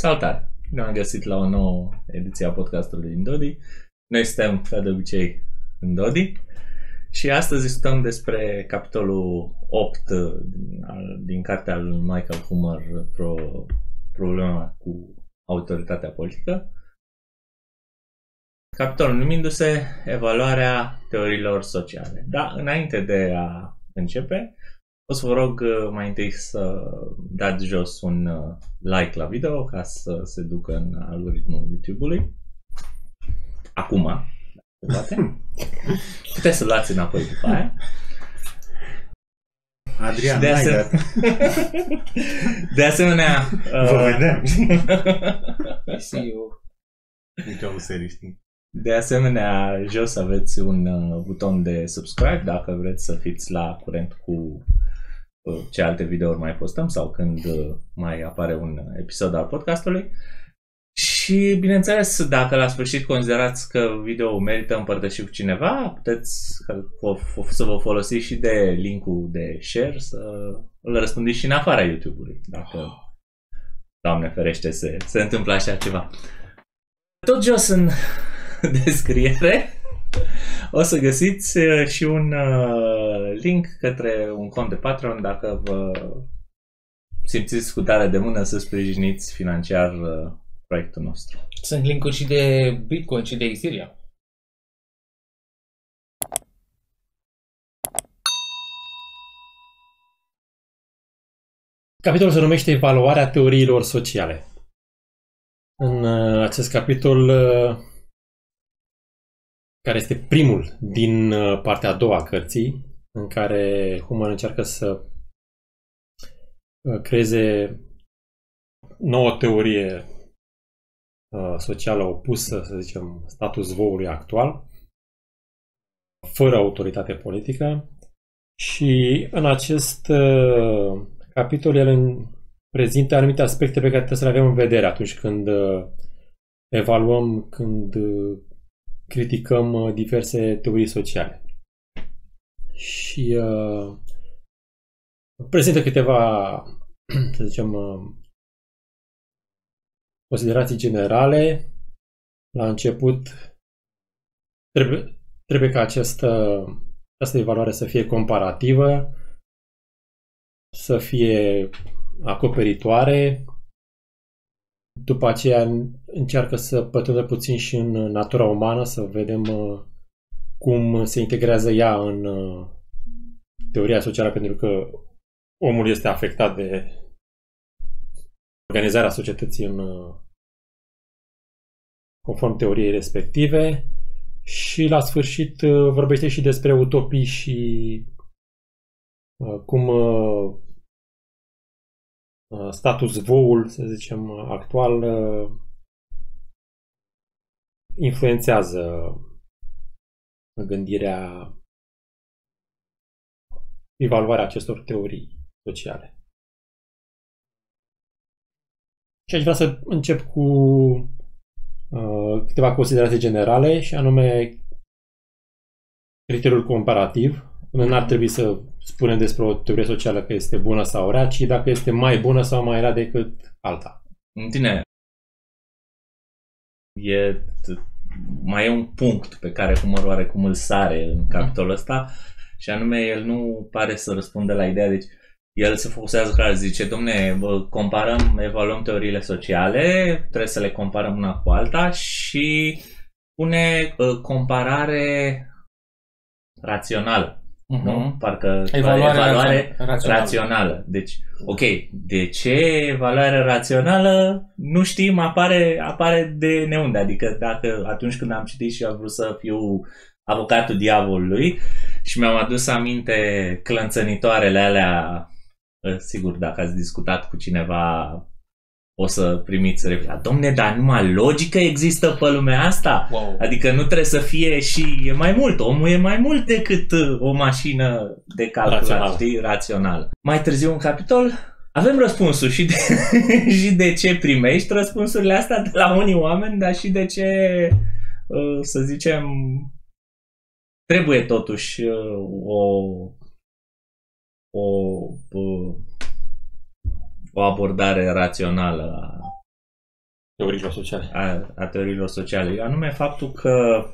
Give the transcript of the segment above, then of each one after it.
Salutare! Bine am găsit la o nouă ediție a podcastului din Dodi. Noi suntem, ca de obicei, în Dodi și astăzi discutăm despre capitolul 8 din cartea lui Michael Humer, Problema cu autoritatea politică. Capitolul numindu-se Evaluarea teoriilor sociale. Dar înainte de a începe, o să vă rog mai întâi să dați jos un like la video ca să se ducă în algoritmul YouTube-ului. Acum, poate. Puteți să luați înapoi după aia. Adrian, de asemenea... Vă vedem. De asemenea, jos aveți un buton de subscribe dacă vreți să fiți la curent cu ce alte videouri mai postăm sau când mai apare un episod al podcastului. Și, bineînțeles, dacă la sfârșit considerați că video merită împărtășit cu cineva, puteți să vă folosiți și de linkul de share, să îl răspândiți și în afara YouTube-ului, dacă, Doamne ferește, se întâmplă așa ceva. Tot jos în descriere o să găsiți și un link către un cont de Patreon dacă vă simțiți cu tare de mână să sprijiniți financiar proiectul nostru. Sunt linkuri și de Bitcoin și de Ethereum. Capitolul se numește Evaluarea teoriilor sociale. În acest capitol, care este primul din partea a doua a cărții, în care Humer încearcă să creeze nouă teorie socială opusă, să zicem, status quo-ului actual, fără autoritate politică. Și în acest capitol el prezintă anumite aspecte pe care trebuie să le avem în vedere atunci când evaluăm, când criticăm diverse teorii sociale. Și prezintă câteva, să zicem, considerații generale. La început trebuie ca această evaluare să fie comparativă, să fie acoperitoare. După aceea încearcă să pătrundă puțin și în natura umană, să vedem cum se integrează ea în teoria socială, pentru că omul este afectat de organizarea societății conform teoriei respective. Și la sfârșit vorbește și despre utopii și cum status quo-ul, să zicem, actual influențează gândirea, evaluarea acestor teorii sociale. Și aș vrea să încep cu câteva considerații generale, și anume criteriul comparativ. Nu ar trebui să spunem despre o teorie socială că este bună sau rea, ci dacă este mai bună sau mai rea decât alta. În tine, mai e un punct pe care Humer oarecum îl sare în capitolul ăsta, și anume el nu pare să răspundă la ideea, deci el se focusează clar, zice, domne, evaluăm teoriile sociale, trebuie să le comparăm una cu alta și pune comparare rațională. Nu? Parcă evaluare rațională. Deci, ok, de ce evaluare rațională? Nu știm, apare de neunde. Adică atunci când am citit și am vrut să fiu avocatul diavolului și mi-am adus aminte clănțănitoarele alea, sigur, dacă ați discutat cu cineva o să primiți replica. Domne, dar numai logică există pe lumea asta? Wow. Adică nu trebuie să fie și e mai mult. Omul e mai mult decât o mașină de calculat, știi? Rațională. Mai târziu un capitol, avem răspunsul și de ce primești răspunsurile astea de la unii oameni, dar și de ce, să zicem, trebuie totuși o abordare rațională teoriilor sociale. A teoriilor sociale, anume faptul că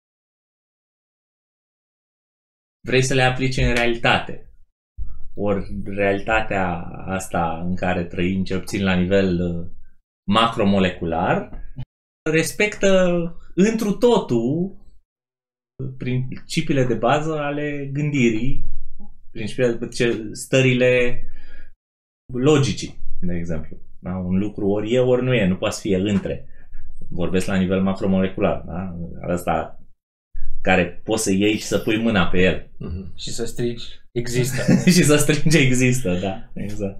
vrei să le aplici în realitate. Ori realitatea asta în care trăim, cel puțin la nivel macromolecular, respectă întru totul principiile de bază ale gândirii, stările logicii, de exemplu. Da? Un lucru ori e, ori nu e, nu poate să fie între. Vorbesc la nivel macromolecular. Da? Asta care poți să iei și să pui mâna pe el. Și să strigi, există. Și să strigi, există, da, exact.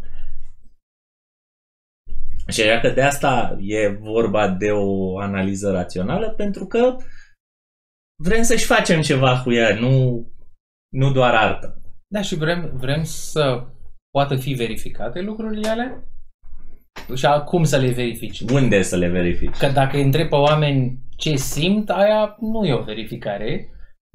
Și așa că de asta e vorba de o analiză rațională, pentru că vrem să-și facem ceva cu ea, nu doar artă. Da, și vrem să poată fi verificate lucrurile alea? Și cum să le verifici? Unde să le verifici? Că dacă îi întrebi pe oameni ce simt, aia nu e o verificare.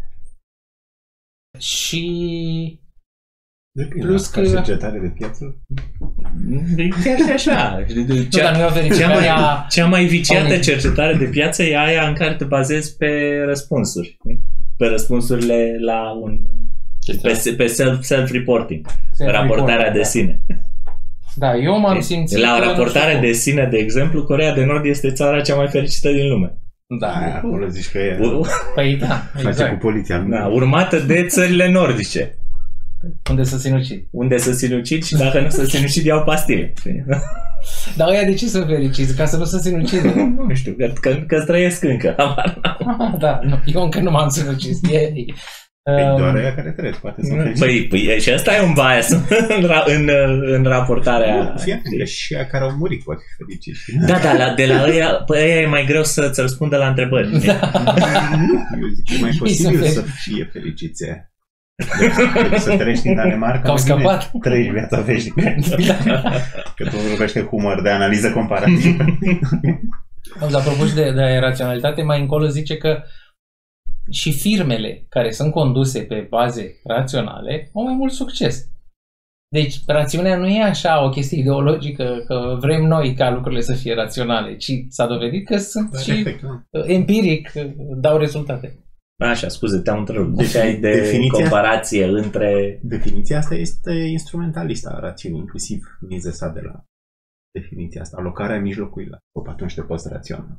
Și plus că cercetare de piață? Chiar și așa. Dar nu e o verificare cea mai viciată cercetare de piață e aia în care te bazezi pe răspunsuri. Pe răspunsurile la pe self-reporting. Raportarea de sine. Da, eu m-am simțit... La raportare de sine, de exemplu, Coreea de Nord este țara cea mai fericită din lume. Da. Acolo zici că e... Păi da, exact. Cu poliția. Da, urmată de țările nordice. Unde să sinucid. Unde să sinucid și dacă nu să sinucid, iau pastile. Dar ăia de ce să fericiți? Ca să nu se sinucidă? Nu știu, că trăiesc încă. Da, eu încă nu m-am sinucis. Doar aia care trăiesc, poate să fericiți. Păi, și ăsta e un bias în raportarea... Fiecare și aia care au murit poate fi fericiți. Da, de la ăia, ăia e mai greu să-ți răspundă la întrebări. Nu, eu zic că e mai posibil să fie fericiți aia. Deci, să trăiești în Danemarca, au scăpat. Trăiești viața veșnică. Că tu vorbești humor de analiză comparativă. Apropo și de raționalitate, mai încolo zice că și firmele care sunt conduse pe baze raționale au mai mult succes. Deci, rațiunea nu e așa o chestie ideologică că vrem noi ca lucrurile să fie raționale, ci s-a dovedit că sunt și empiric dau rezultate. Așa, scuze, te-am întrerupt. Deci ai de comparație între... Definiția asta este instrumentalistă a rațiunii, inclusiv Mises de la definiția asta. Alocarea mijlocului la scop, atunci te poți raționa.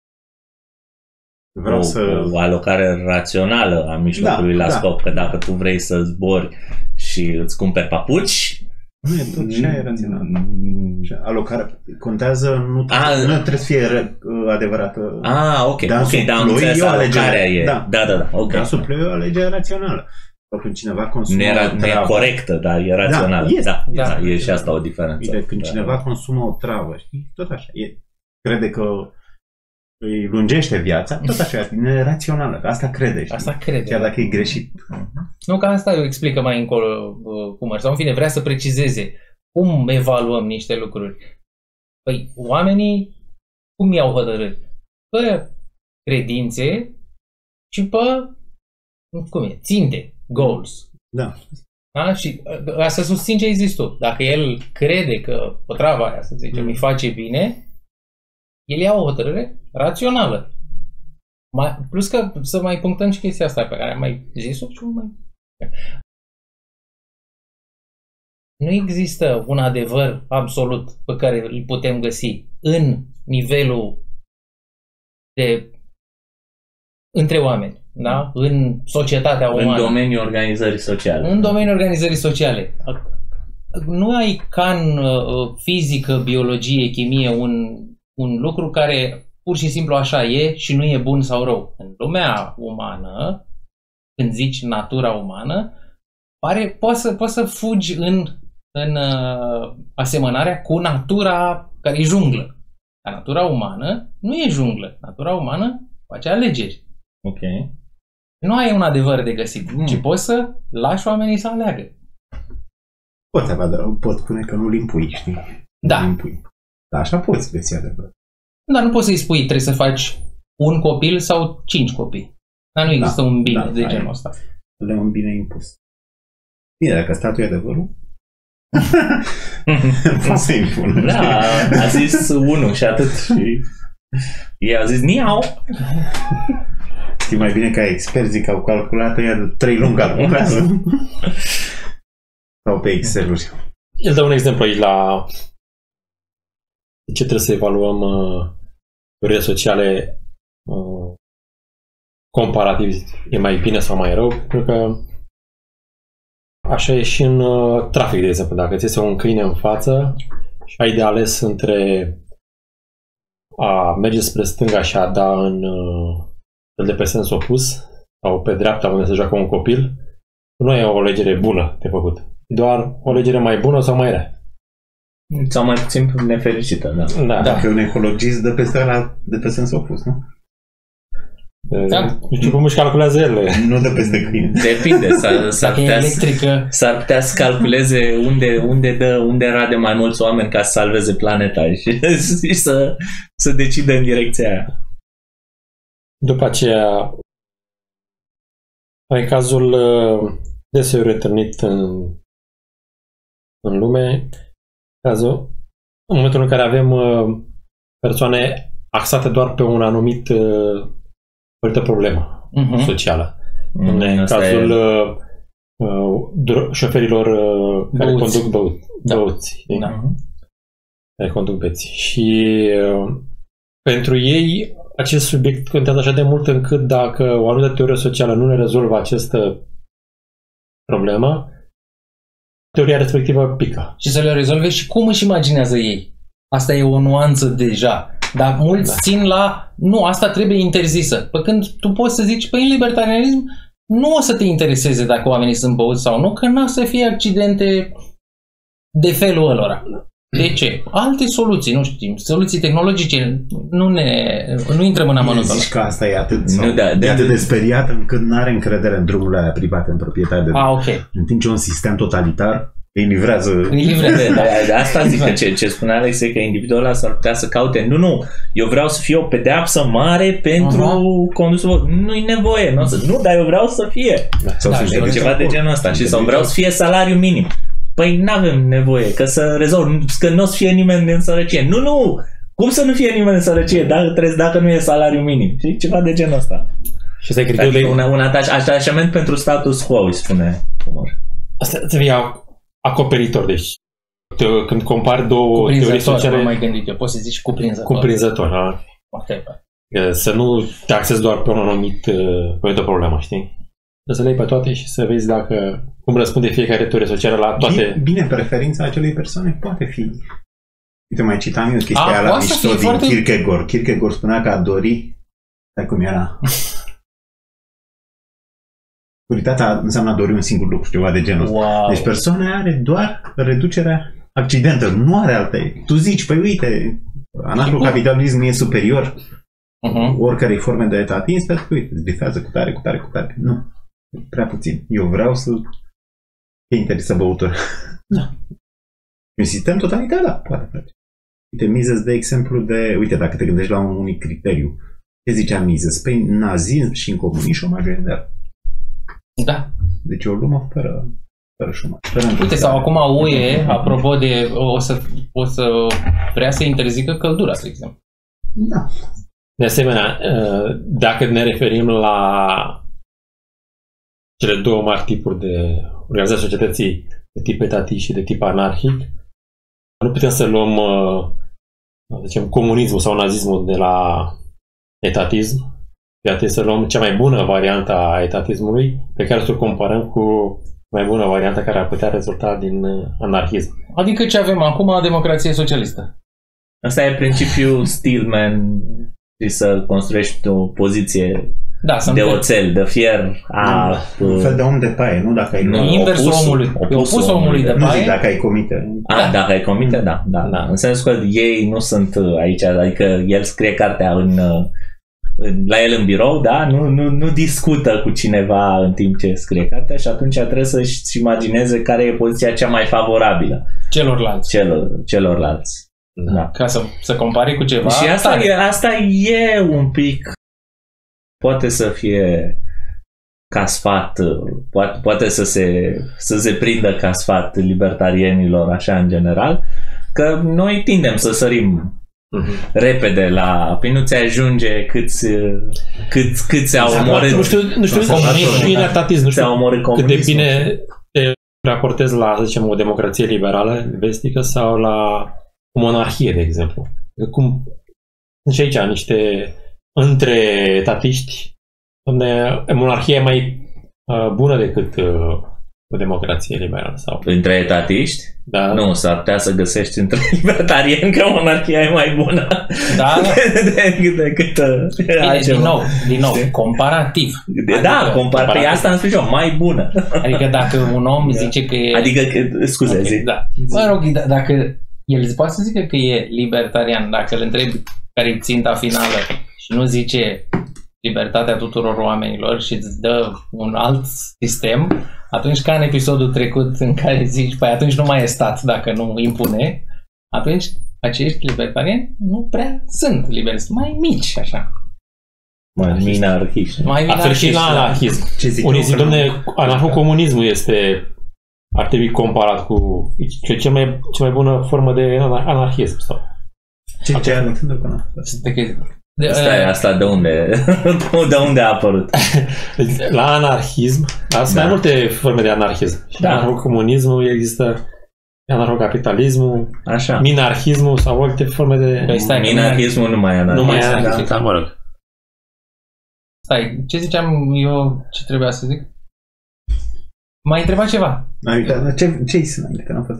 O alocare rațională a mijlocului la scop, că dacă tu vrei să zbori și îți cumperi papuci... Nu e tot și aia e rațional. Alocarea contează, nu trebuie să fie adevărată. Ok, da, am înțeles, alocarea e. Da. Okay. Dansul ploi e o alegere rațională. Când cineva consumă nu e corectă, dar e rațională. Da, e și asta o diferență. Când cineva consumă o travă, știi? Tot așa. Crede că îi lungește viața, tot așa, e rațională. Asta crede. Asta crede. Chiar dacă e greșit. Nu, că asta eu explică mai încolo cum sau în fine, vrea să precizeze cum evaluăm niște lucruri. Păi, oamenii cum iau hotărâri? Pe credințe și pe ținte, goals. Da. Și să susțin ce ai zis tu. Dacă el crede că potrava aia, să zicem, îi face bine, el ia o hotărâre rațională. Plus că să mai punctăm și chestia asta pe care am mai zis-o și nu există un adevăr absolut pe care îl putem găsi în nivelul de între oameni, da? În societatea umană. În domeniul organizării sociale. În domeniul organizării sociale. Nu ai ca în fizică, biologie, chimie un lucru care pur și simplu așa e și nu e bun sau rău. În lumea umană, când zici natura umană, poți să fugi în asemănarea cu natura care e junglă. Dar natura umană nu e junglă. Natura umană face alegeri. Ok. Nu ai un adevăr de găsit, ci poți să lași oamenii să aleagă. Poți spune că nu-l impui, știi? Da. Dar așa poți găsi adevăr. Dar nu poți să-i spui, trebuie să faci un copil sau 5 copii. Dar nu există un bine de genul ăsta. Le un bine impus. Bine, dacă statul e adevărul, poți să impun. Da, a zis unul și atât. Și Ei au zis, niau! Știi mai bine ca experții că au calculat, ăia de 3 luni calculează. Sau pe Excel-uri. El dă un exemplu aici la ce trebuie să evaluăm teoriile sociale comparativ, e mai bine sau mai rău, pentru că așa e și în trafic, de exemplu. Dacă ți este un câine în față și ai de ales între a merge spre stânga și a da în de pe sens opus sau pe dreapta unde se joacă un copil, nu e o alegere bună de făcut. Doar o alegere mai bună sau mai rea. Sau mai puțin nefericită, da. Da. Dacă un ecologist dă peste ăla de pe sens opus, nu? Da. Nu știu cum își calculează ele. Nu dă peste câine. Depinde, s-ar putea să calculeze unde rade mai mulți oameni ca să salveze planeta și să decide în direcția aia. După aceea, în cazul deseori întâlnit în lume, cazul, în momentul în care avem persoane axate doar pe un anumit problemă socială. În cazul șoferilor care conduc băuți. Care conduc beți. Și pentru ei acest subiect contează așa de mult încât dacă o anumită teorie socială nu ne rezolvă această problemă, teoria respectivă pică. Și să le rezolve și cum își imaginează ei. Asta e o nuanță deja. Dar mulți țin la, nu, asta trebuie interzisă. Pe când tu poți să zici, păi în libertarianism nu o să te intereseze dacă oamenii sunt băuți sau nu, că n-a să fie accidente de felul ălora. De ce? Alte soluții, nu știm, soluții tehnologice, nu intrăm în amănuntul ăla. Zici că asta e atât, de speriat încât n-are încredere în drumurile alea private, în proprietate. Ok. În timp ce un sistem totalitar îi livrează. De asta zic că ce spunea Alex e că individul ăla s-ar putea să caute. Nu, eu vreau să fie o pedeapsă mare pentru condusul. Nu-i nevoie. Nu, dar eu vreau să fie. Ceva de genul ăsta. Sau vreau să fie salariu minim. Păi n-avem nevoie, că să rezolv, că nu o să fie nimeni în sărăcie. Nu! Cum să nu fie nimeni în sărăcie dacă nu e salariu minim? Și ceva de genul ăsta. Și asta e criteriul de... Un atașament pentru status quo, îi spune Humor. Asta trebuie acoperitor, deci când compari două teorii sociale... Am mai gândit eu, poți să zici cuprinzător. Cuprinzător, da. Okay. Să nu te axezi doar pe un anumit problemă, știi? Să le iei pe toate și să vezi cum răspunde fiecare teorie socială la toate... Bine, preferința acelei persoane poate fi... Uite, mai citam eu chestia aia la mișto din foarte... Kierkegaard. Kierkegaard spunea că a dori... Stai cum era... Puritatea înseamnă a dori un singur lucru, ceva de genul ăsta. Wow. Deci persoana are doar reducerea accidentelor, nu are alte. Tu zici, păi uite, anarhocapitalismul e superior oricărei forme de etatism, pentru că uite, îți bifează cu tare. Nu, prea puțin. Eu vreau să fie interzisă băutură. Da. Un sistem totalitar, da, poate face. Uite, Mises de exemplu de, uite, dacă te gândești la un unic criteriu, ce zicea Mises? Păi nazism și în comunism șomajul e zero. Da. Deci o lume fără șomaj. Uite, sau acum UE, apropo de, o să vrea să interzică căldura, de exemplu. Da. De asemenea, dacă ne referim la cele două mari tipuri de organizare societății, de tip etatist și de tip anarhic, nu putem să luăm, zicem, comunismul sau nazismul de la etatism. Trebuie să luăm cea mai bună variantă a etatismului, pe care să o comparăm cu mai bună variantă care ar putea rezulta din anarhism. Adică ce avem acum, democrație socialistă. Asta e principiul Stillman, și să construiești o poziție de oțel, de fier. Un fel de om de paie, nu dacă ai... Inversul omului. Opus omului de paie. Nu, dacă ai comite. Dacă ai comite, da. În sensul că ei nu sunt aici, adică el scrie cartea la el în birou, da? Nu discută cu cineva în timp ce scrie cartea și atunci trebuie să-și imagineze care e poziția cea mai favorabilă celorlalți. Da. Ca să compare cu ceva. Și asta e un pic, poate să fie ca sfat, poate să se prindă ca sfat libertarienilor așa în general, că noi tindem să sărim repede la... Păi nu ți ajunge câți au omorât. Nu știu bine etatism, nu știu cât de bine te raportezi la, să zicem, o democrație liberală, vestică, sau la o monarhie, de exemplu. Cum și aici niște între etatiști, unde monarhia e mai bună decât o democrație liberală. Sau... Între etatiști? Da. Nu, s-ar putea să găsești între libertarieni că monarhia e mai bună decât din nou, comparativ. Comparativ. Asta am spus eu, mai bună. Adică dacă un om zice că e... Adică, scuze, okay, zi. Da. Mă rog, dacă el poate să zică că e libertarian, dacă îl întrebi care-i ținta finală și nu zice libertatea tuturor oamenilor și îți dă un alt sistem, atunci ca în episodul trecut în care zici, păi atunci nu mai e stat dacă nu impune, atunci acești libertariani nu prea sunt liberi, sunt mai mici, așa. Mai minarhiști. Și la anarhism. Unii zic, dom'le, anarhocomunismul ar trebui comparat cu cea mai bună formă de anarhism. Sau? Ce nu Asta de unde? De unde a apărut? La anarhism, sunt mai multe forme de anarhism. Și anarhocomunismul există, anarhocapitalismul, minarhismul sau alte forme de... Minarhismul nu mai e anarhism. Nu mai e anarhism, mă rog. Stai, ce ziceam eu, ce trebuia să zic? M-ai întrebat ceva? Ce-i să că n-am fost?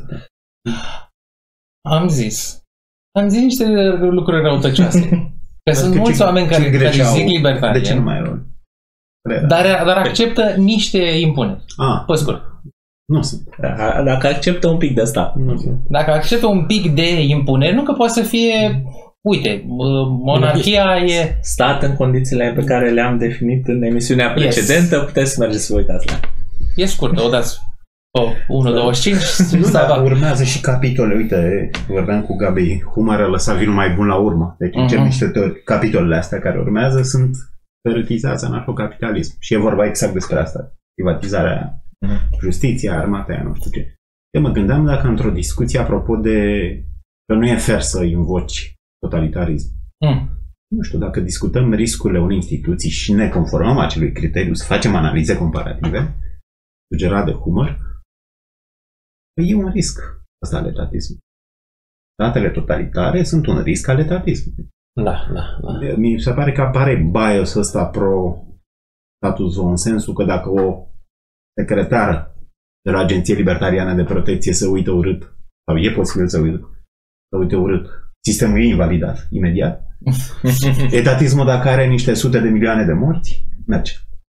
Am zis niște lucruri răutăcioase. Că sunt mulți oameni care zic libertarian. De ce nu mai au? Dar acceptă niște impuneri. Pe scurt. Nu sunt. Dacă acceptă un pic de asta. Dacă acceptă un pic de impuneri, nu că poate să fie... Uite, monarhia e... Stat în condițiile pe care le-am definit în emisiunea precedentă, puteți să mergeți să vă uitați la. E scurtă, o dați 1.25. Nu, dar urmează și capitole. Uite, vorbeam cu Gabi, Humor a lăsat vinul mai bun la urmă. Deci încep niște capitolele astea care urmează sunt peritizați anarhocapitalism. Și e vorba exact despre asta. Privatizarea, justiția, armata, aia, nu știu ce. Eu mă gândeam dacă într-o discuție apropo de că nu e fair să invoci totalitarism. Nu știu, dacă discutăm riscurile unei instituții și ne conformăm acelui criteriu, să facem analize comparative, sugerat de Humor, e un risc ăsta al etatismului. Statele totalitare sunt un risc al etatismului. Da. Mi se pare că apare bias ăsta pro-status quo, în sensul că dacă o secretară de la Agenție Libertariană de Protecție se uită urât, sau e posibil să uite urât, sistemul e invalidat imediat. Etatismul, dacă are niște sute de milioane de morți, merge.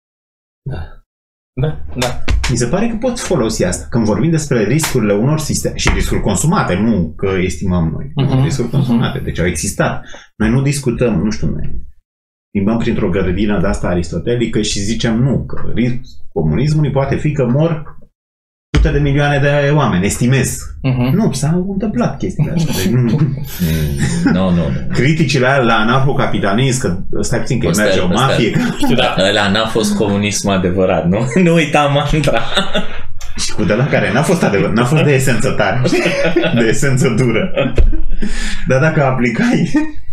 Da. Mi se pare că poți folosi asta. Când vorbim despre riscurile unor sisteme, și riscuri consumate, nu că estimăm noi, riscuri consumate, deci au existat. Noi nu discutăm, nu știu, noi schimbăm printr-o grădină de asta aristotelică și zicem nu, că comunismul poate fi că mor sute de milioane de oameni, estimez. Nu, s-a întâmplat chestiile astea. Nu. Criticile alea la anarhocapitalism, că stai puțin că merge o mafie. Ăla n-a fost comunism adevărat, nu? Nu uita mantra. Și cu de la care n-a fost adevărat, n-a fost de esență tare, de esență dură. Dar dacă aplicai...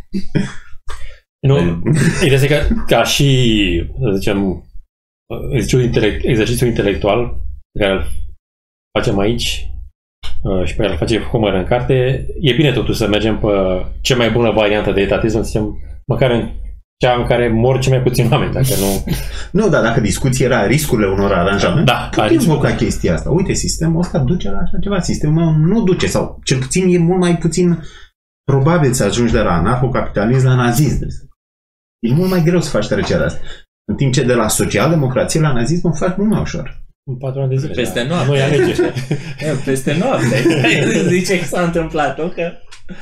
Nu, ideea că ca și, să zicem, exercițiu intelectual pe care îl facem aici și pe care îl face Humor în carte, e bine totuși să mergem pe cea mai bună variantă de etatism, să zicem, măcar în cea în care mor cei mai puțini oameni, dacă nu... Nu, dar dacă discuția era riscurile unor aranjamente, putem invoca chestia asta. Uite, sistemul ăsta duce la așa ceva, sistemul nu duce, sau cel puțin e mult mai puțin probabil să ajungi de la anarhocapitalism la nazism. E mult mai greu să faci trecerea asta. În timp ce de la social-democrație la nazism o faci mult mai ușor. În 4 ani de zile. Peste noapte. Peste noapte. Zice că s-a întâmplat, nu? Că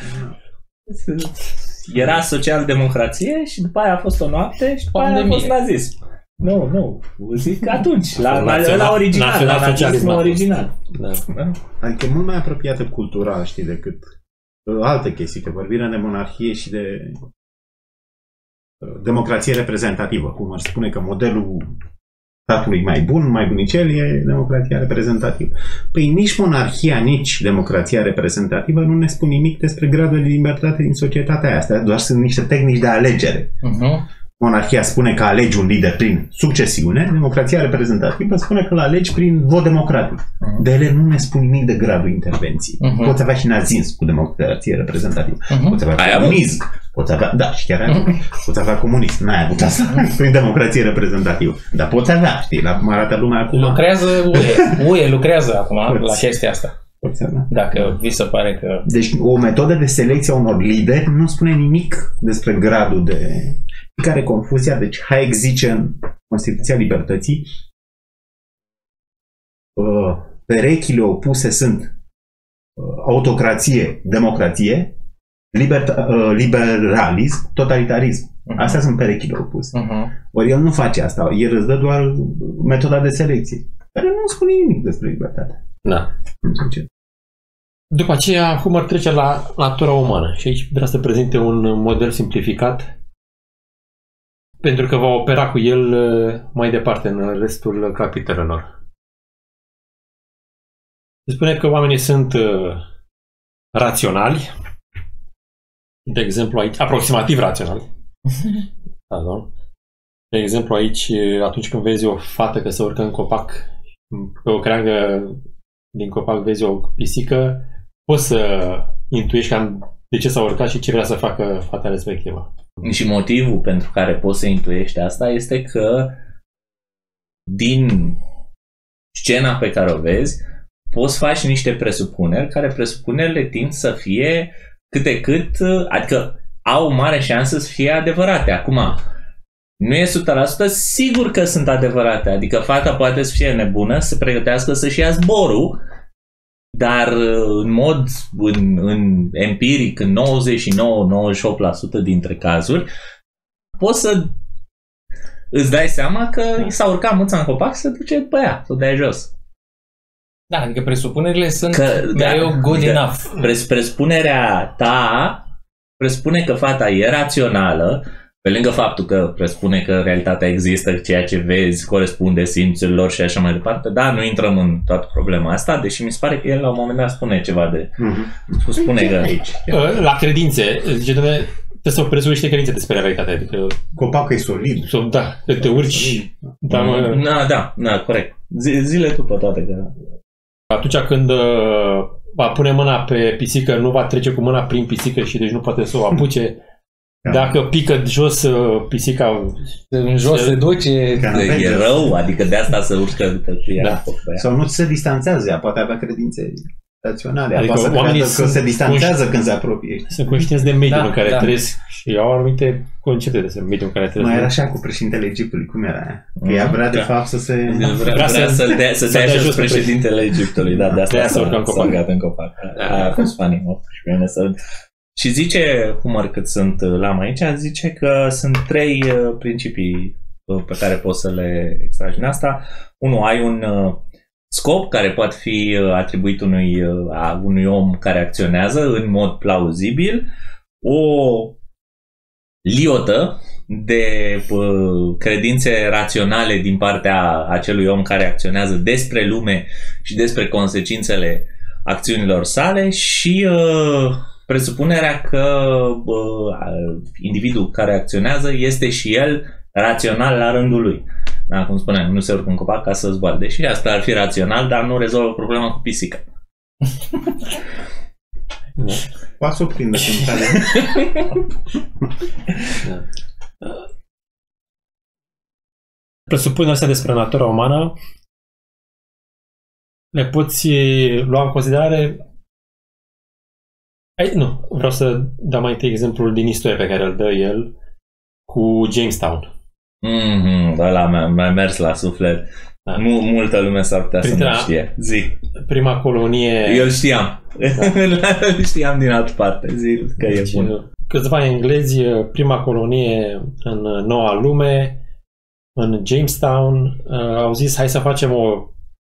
era social-democrație și după aia a fost o noapte și după aia a fost nazism. Nu. Zic atunci, la original, la nazismul original. Adică e mult mai apropiată cultural, știi, decât alte chestii, că vorbirea de monarhie și de democrație reprezentativă, cum ar spune că modelul statului mai bun, mai bunicel, e democrația reprezentativă. Păi nici monarhia, nici democrația reprezentativă nu ne spun nimic despre gradul de libertate din societatea aia. Astea doar sunt niște tehnici de alegere. Monarhia spune că alegi un lider prin succesiune, democrația reprezentativă spune că îl alegi prin vot democratic. De ele nu ne spun nimic de gradul intervenției. Poți avea și nazism cu democrație reprezentativă. Poți avea comunism. Poți avea, da, și chiar poți avea comunism. N-ai avut asta prin democrație reprezentativă. Dar poți avea, știi, la cum arată lumea acum. Lucrează UE lucrează acum la chestia asta. Dacă vi se pare că... Deci o metodă de selecție a unor lideri nu spune nimic despre gradul de... Care confuzia, deci Hayek zice în Constituția Libertății, perechile opuse sunt autocrație, democrație, liberalism, totalitarism. Astea sunt perechile opuse. Ori el nu face asta, el îți dă doar metoda de selecție, care nu spune nimic despre libertate. Da. După aceea, Humer trece la natura umană și aici vrea să prezinte un model simplificat pentru că va opera cu el mai departe în restul capitolelor. Se spune că oamenii sunt raționali, de exemplu aici, aproximativ raționali. Pardon. De exemplu aici, atunci când vezi o fată că se urcă în copac, pe o creangă din copac vezi o pisică, poți să intuiești cam de ce s-a urcat și ce vrea să facă fata respectivă. Și motivul pentru care poți să intuiești asta este că din scena pe care o vezi poți face niște presupuneri care presupunerile tind să fie cât de cât, adică au mare șansă să fie adevărate. Acum, nu e 100% sigur că sunt adevărate, adică fata poate să fie nebună, să se pregătească să-și ia zborul, dar în mod în empiric, în 99-98% dintre cazuri, poți să îți dai seama că i s-a urcat mâța în copac să se duce după ea, să o dea jos. Da, adică presupunerile sunt mereu good enough. Presupunerea ta presupune că fata e rațională, pe lângă faptul că presupune că realitatea există, ceea ce vezi corespunde simțurilor și așa mai departe, da, nu intrăm în toată problema asta, deși mi se pare că el la un moment dat spune ceva de... Spune că aici... La credințe, zice, trebuie să presupui niște credințe despre realitatea, adică... Copacul e solid. Da, că te urci... Da, corect. Zile tu pe toate că... Atunci când va pune mâna pe pisică, nu va trece cu mâna prin pisică și deci nu poate să o apuce. Dacă pică jos pisica în jos se duce, e rău, adică de asta se urcă după ea. Da. Sau nu se distanțează, ea poate avea credințe raționale, adică poate să creadă că se distanțează când se apropie. Sunt conștienți de mediul în care trăiesc și au anumite concepte de mediul în care trăiesc. Mai era așa cu președintele Egiptului, cum era? Că ea vrea de fapt să se... Vrea să dea jos președintele Egiptului, da, de asta s-a urcat în copac. A fost funny, și zice Humer, cât sunt la aici, zice că sunt 3 principii pe care poți să le extragi din asta. Unul, ai un scop care poate fi atribuit unui om care acționează în mod plauzibil, o liotă de credințe raționale din partea acelui om care acționează despre lume și despre consecințele acțiunilor sale și presupunerea că individul care acționează este și el rațional la rândul lui. Da, cum spuneam, nu se urcă în copac ca să zboare. Deși asta ar fi rațional, dar nu rezolvă problema cu pisica. Poate să o prindă când cade. Presupunerea astea despre natura umană le poți lua în considerare. Nu, vreau să dau mai întâi exemplul din istorie pe care îl dă el cu Jamestown. Ăla mi-a mers la suflet. Da. Multă lume s-ar putea să nu știe. Zi. Prima colonie... Eu știam. Da. Îl știam din altă parte. Zi că deci, e bun. Câțiva englezi, prima colonie în noua lume, în Jamestown, au zis hai să facem o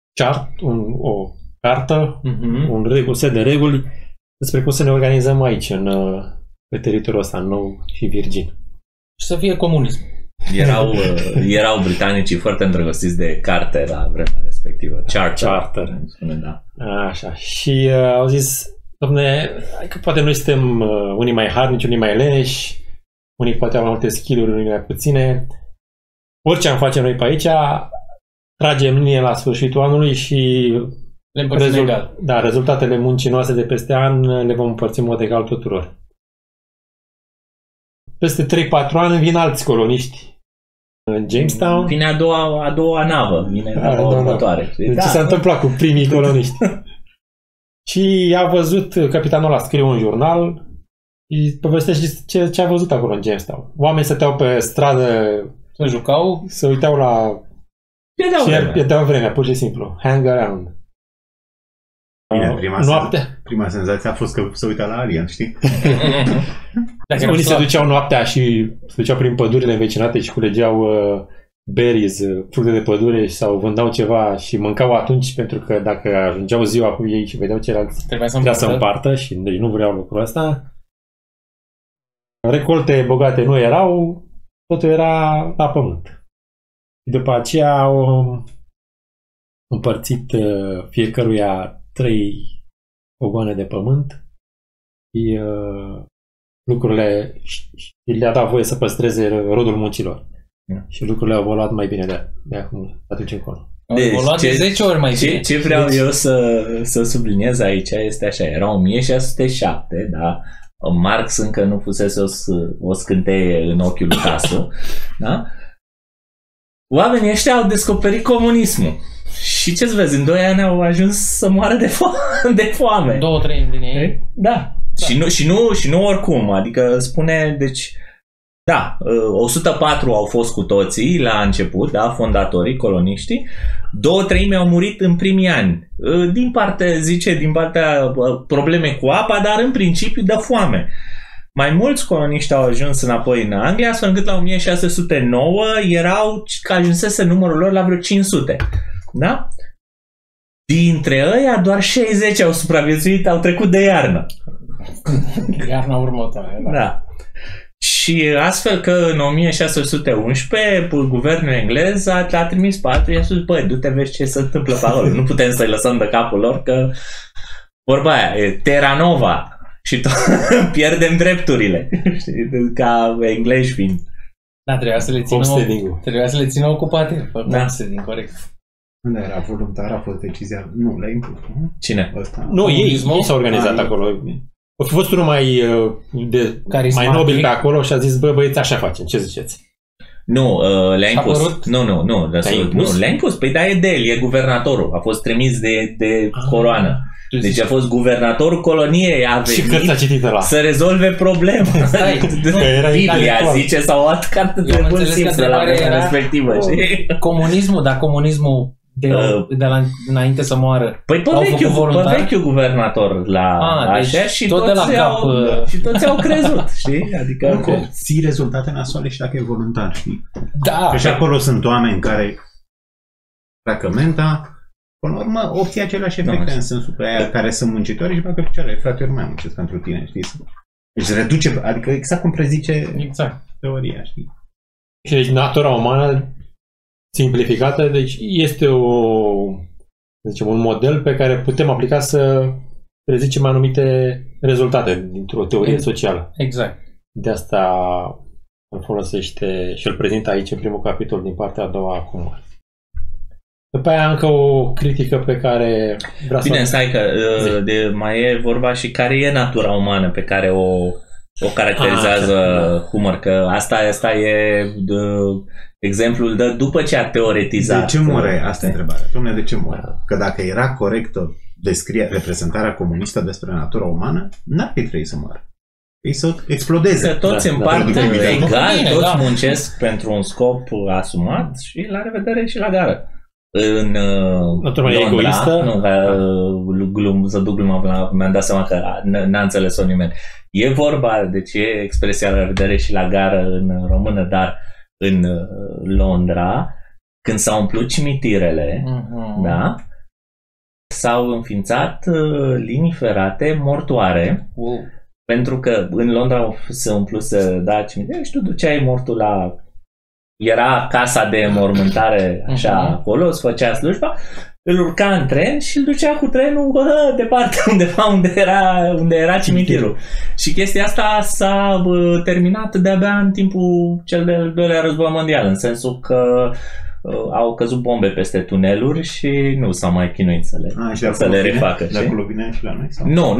cartă, un set de reguli despre cum să ne organizăm aici, pe teritoriul ăsta nou și virgin. Și să fie comunism. Erau britanicii foarte îndrăgostiți de carte la vremea respectivă. Charter. Da. Așa. Și au zis, dom'le, că poate noi suntem unii mai harnici, unii mai leneși, unii poate au mai multe skill-uri, unii mai puține. Orice am face noi pe aici, tragem linie la sfârșitul anului și rezultatele muncii noastre de peste an le vom împărți în mod egal tuturor. Peste 3-4 ani vin alți coloniști în Jamestown. Vine a doua navă, vine a doua următoare. Deci ce s-a întâmplat cu primii coloniști? Și a văzut, capitanul ăla scrie un jurnal și povestește ce a văzut acolo în Jamestown. Oamenii stăteau pe stradă, se jucau, se uitau la... Pierdeau vremea, pur și simplu. Hang around. Bine, prima senzație a fost că se uita la Alien, știi? Unii se duceau noaptea și se duceau prin pădurile învecinate și culegeau berries, fructe de pădure sau vândau ceva și mâncau atunci, pentru că dacă ajungeau ziua cu ei și vedeau ceilalți, trebuia să împartă și deci nu vreau lucrul ăsta. Recolte bogate nu erau, totul era la pământ. După aceea au împărțit fiecăruia 3 ogoane de pământ și lucrurile le-a dat voie să păstreze rodul muncilor. Și lucrurile au evoluat mai bine de acum, atunci încolo. Deci, evoluat de 10 ori mai bine. Ce vreau eu să subliniez aici este așa, era 1607, da? Marx încă nu fusese o scânteie în ochiul lui Tasu, da? Oamenii ăștia au descoperit comunismul. Și ce-ți vezi, în 2 ani au ajuns să moară de foame. 2/3 din ei. Da. Și nu oricum, adică spune, deci, da, 104 au fost cu toții la început, da, fondatorii, coloniștii, 2/3 au murit în primii ani. Din partea probleme cu apa, dar în principiu de foame. Mai mulți coloniști au ajuns înapoi în Anglia, astfel încât la 1609 ajunsese numărul lor la vreo 500. Da? Dintre ăia, doar 60 au supraviețuit, au trecut de iarnă. Iarna următoare, da. Da. Și astfel că în 1611 guvernul englez a trimis patru și a spus, băi, du-te vezi ce se întâmplă pe acolo. Nu putem să-i lăsăm de capul lor, că vorba aia, e Terra Nova și pierdem drepturile. Știi? Ca englezi fiind. Da, trebuia să le țină ocupate. Da. Corect. Unde era voluntar, a fost decizia. Nu, l-a impus. Cine? Nu, ei s-au organizat acolo. A fost unul mai nobil pe acolo și a zis, băieți, așa facem, ce ziceți? Nu, le-a impus. Nu, le-a impus. Păi da, e de el, e guvernatorul. A fost trimis de coroană. Deci a fost guvernatorul coloniei, a venit să rezolve problema. Biblia zice sau o altă carte de bun simț de la vremea respectivă. Comunismul de la înainte să moară. Păi pe vechiul guvernator la așa deci și toți au crezut, știi? Adică ții rezultate nasoale și dacă e voluntar, știi? Da. Că și acolo sunt oameni care pleacă menta, până la urmă obții același efecte în sensul că aia care sunt muncitori și băgă picioare, frate, eu nu mai muncesc pentru tine, știi? Deci reduce, adică exact cum prezice teoria, știi? Și deci natura umană simplificată, deci este un model pe care putem aplica să prezicem anumite rezultate dintr-o teorie socială. Exact. De asta îl folosește și îl prezintă aici în primul capitol din partea a doua acum. După aia încă o critică pe care vreau să... Bine, stai că mai e vorba și care e natura umană pe care o caracterizează Humor, că asta e exemplul de după ce a teoretizat. De ce moare? Asta e întrebarea. Dom'le, de ce moare? Că dacă era corectă reprezentarea comunistă despre natura umană, n-ar fi trebuit să moară. Ei să explodeze. Că toți împart egal, toți muncesc pentru un scop asumat și la revedere și la gară. În Londra, să duc gluma, mi-am dat seama că n-a înțeles-o nimeni. E vorba, deci e expresia la revedere și la gară în română, dar în Londra, când s-au umplut cimitirele, da, s-au înființat linii ferate mortoare, pentru că în Londra se umpluse, da, cimitire și tu duceai mortul la era casa de mormântare așa acolo, îți făcea slujba, îl urca în tren și îl ducea cu trenul departe, undeva unde era cimitirul. Și chestia asta s-a terminat de-abia în timpul cel de-al doilea război mondial, în sensul că au căzut bombe peste tuneluri și nu s-au mai chinuit să le refacă. De acolo vine și la noi? Sau? Nu.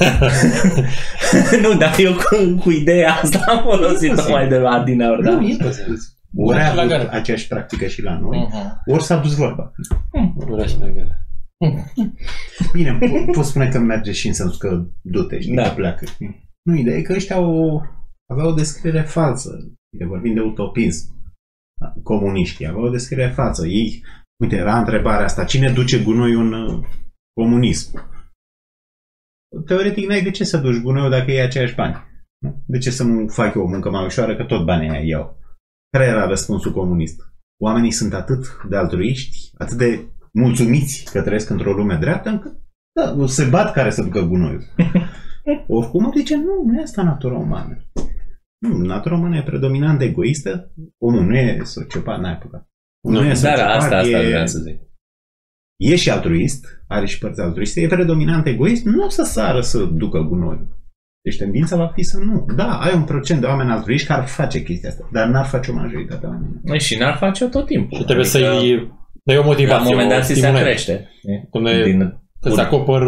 Nu, dar eu cu ideea asta am folosit-o mai de la adineauri. Nu, e posibil. Ori a avut aceeași practică și la noi, ori s-a dus vorba. Ori și la gara. Bine, poți spune că merge și în sensul că du-te, știi, că pleacă. Nu, ideea e că ăștia aveau o descriere falsă. Vorbim de utopism. Comuniștii aveau o descriere falsă. Ei, uite, era întrebarea asta, cine duce gunoiul în comunism? Teoretic n-ai de ce să duci gunoiul dacă iei aceiași bani. De ce să nu fac eu o muncă mai ușoară, că tot banii aia iau? Care era răspunsul comunist? Oamenii sunt atât de altruiști, atât de mulțumiți că trăiesc într-o lume dreaptă, încât se bat care să ducă gunoiul. Oricum, zice, nu e asta natura umană. Nu, natura umană e predominant egoistă, omul nu e sociopat, n-ai apucat. Nu e sociopat, asta vreau să zic. E și altruist, are și părți altruiste, e predominant egoist, nu o să sară să ducă gunoiul. Deci tendința va fi să nu. Da, ai un procent de oameni altruiști care face chestia asta, dar n-ar face o majoritate a oamenilor. Și n-ar face-o tot timpul. Și trebuie să-i dai o motivație. La un moment dat se crește. Îți acopăr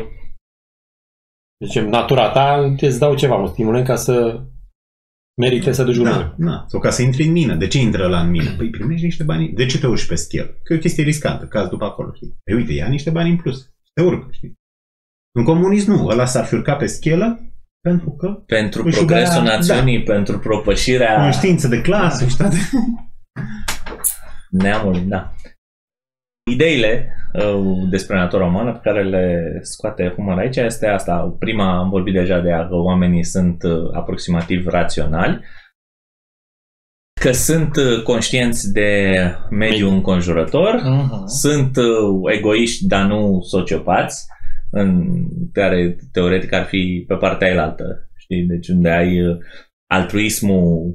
zicem, natura ta, îți dau ceva, un stimulant ca să merite să duci gunoiul. Da, sau ca să intri în mină. De ce intră ăla în mină? Păi primești niște bani. De ce te urci pe schelă? Că e o chestie riscantă, cazi după acolo, știi? Păi uite, ia niște bani în plus. Te urcă, știi? În comunism nu, ăla s-ar fi urcat pe schelă pentru că... Pentru progresul națiunii, pentru propășirea... Conștiință de clasă și toate. Neamului, da. Ideile despre natura umană pe care le scoate Humer aici este asta. Prima, am vorbit deja de ea, că oamenii sunt aproximativ raționali, că sunt conștienți de mediul înconjurător, sunt egoiști, dar nu sociopați, în care teoretic ar fi pe partea elaltă, știi? Deci unde ai altruismul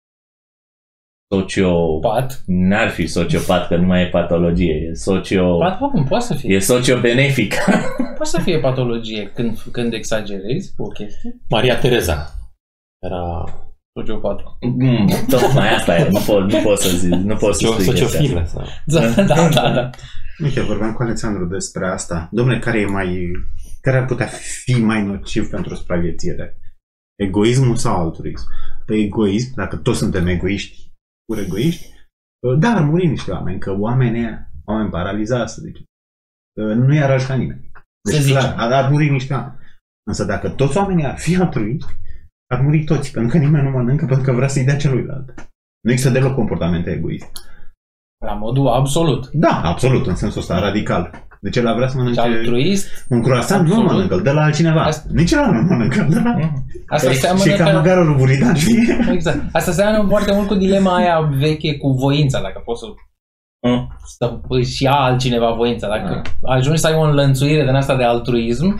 sociopat, n-ar fi sociopat, că nu mai e patologie, e poate să fie. E sociobenefic. Poate să fie patologie când exagerezi cu o chestie. Maria Tereza era sociopat. Tocmai asta e, nu pot să zic, nu pot să spui sociofilă. Da. Uite, vorbeam cu Alexandru despre asta. Dom'le, care ar putea fi mai nociv pentru supraviețuire? Egoismul sau altruism? Pe egoism, dacă toți suntem egoiști, pur egoiști, da, ar muri niște oameni, că oameni paralizați, să zicem. Nu i-ar ajuta nimeni. Deci, clar, ar muri niște oameni. Însă dacă toți oamenii ar fi altruiști, ar muri toți, pentru că nimeni nu mănâncă, pentru că vrea să-i dea celuilalt. Nu există deloc comportamente egoiste. La modul absolut. Da, absolut, în sensul ăsta, radical. Deci el vrea să mănânce altruist, un croissant, nu mănâncă, de la altcineva. Nici ăla nu mănâncă, de la... Și ca măgarul lui Buridan, știi? Exact. Asta seamănă foarte mult cu dilema aia veche cu voința, dacă poți să își ia altcineva voința. Dacă ajungi să ai o înlănțuire din asta de altruism,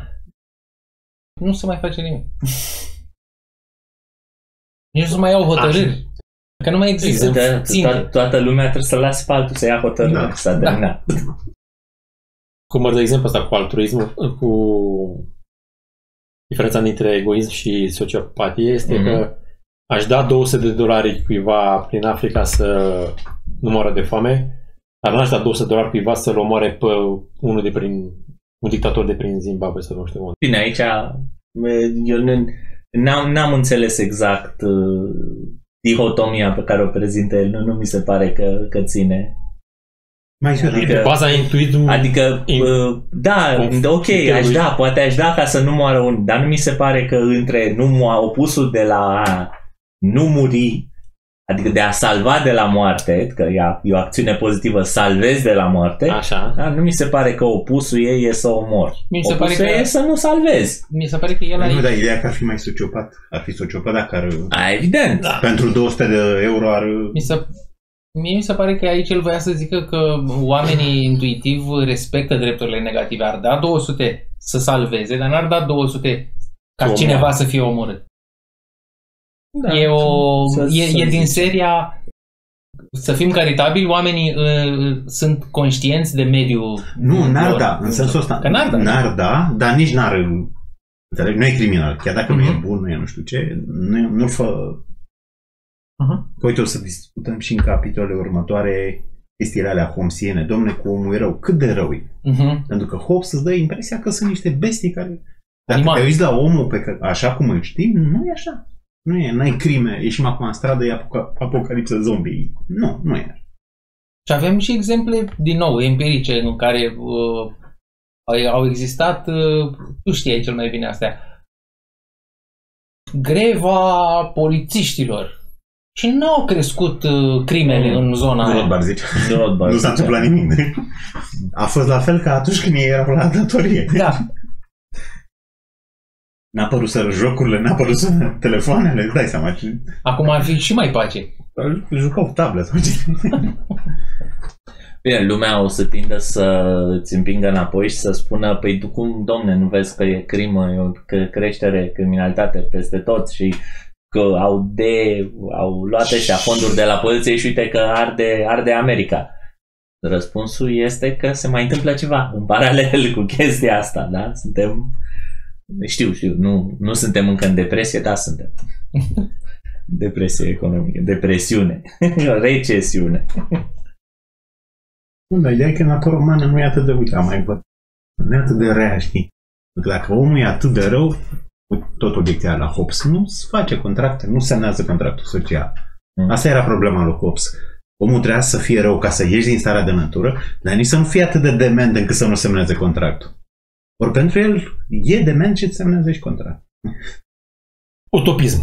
nu se mai face nimic. Nici nu se mai iau hotărâri. Că nu mai există. Toată lumea trebuie să lase pe altul să ia hotărâri. Da. Cum de exemplu asta cu altruismul, cu diferența dintre egoism și sociopatie este că aș da $200 cuiva prin Africa să nu moară de foame, dar n-aș da $200 cuiva să-l omoare pe un dictator de prin Zimbabwe sau nu știu unde. Bine, aici eu n-am înțeles exact dihotomia pe care o prezintă el, nu mi se pare că ține. Adică, baza intuitum... Adică, poate aș da ca să nu moară unul, dar nu mi se pare că între opusul de la nu muri, adică de a salva de la moarte, că e o acțiune pozitivă, salvezi de la moarte, așa. Dar nu mi se pare că opusul ei e să omori. Opusul ei e să nu salvezi. Mi se pare că el aici... Nu, dar ideea că ar fi mai sociopat. Ar fi sociopat dacă ar... Evident. Pentru 200 de euro ar... Mie mi se pare că aici el voia să zică că oamenii intuitiv respectă drepturile negative. Ar da 200 să salveze, dar n-ar da 200 ca cineva să fie omorât. Da, e din seria să fim caritabili, oamenii sunt conștienți de mediul. Nu, n-ar da, în sensul ăsta. Că n-ar da, dar nici n-ar. Nu e criminal, chiar dacă nu e bun, nu e nu știu ce, nu-l fă. Că uite, o să discutăm și în capitolele următoare chestiile alea homsiene. Dom'le, cu omul e rău. Cât de rău e? Pentru că Hobbes îți dă impresia că sunt niște bestii care... Dacă te uiți la omul așa cum îl știm, nu e așa. N-ai crime, ieșim acum în stradă, e apocalipsă zombie. Nu e așa. Și avem și exemple, din nou, empirice, în care au existat, tu știi cel mai bine astea, greva polițiștilor. Și nu au crescut crimele în zona aia. Nu s-a întâmplat nimic. A fost la fel ca atunci când ei erau la datorie. Da. N-a apărut să jocurile, n-a apărut să telefoanele, îți dai seama. Acum ar fi și mai pace. Jucau table sau ce. Bine, lumea o să tindă să îți împingă înapoi și să spună, păi tu cum, domne, nu vezi că e crimă, e creștere, criminalitate peste tot și că au luat ăștia fonduri de la poliție și uite că arde America. Răspunsul este că se mai întâmplă ceva în paralel cu chestia asta, da? Știu, nu suntem încă în depresie, da, suntem. Depresie economică, depresiune, recesiune. Dar ideea e că natura umană nu e atât de, uite, nu e atât de rea, știi? Dacă omul e atât de rău, tot obiecția la Hobbes, nu se face contracte, nu semnează contractul social. Asta era problema lui Hobbes. Omul trebuia să fie rău ca să ieși din starea de natură, dar nici să nu fie atât de dement încât să nu semneze contractul. Ori pentru el e dement și semnează și contract. Utopism.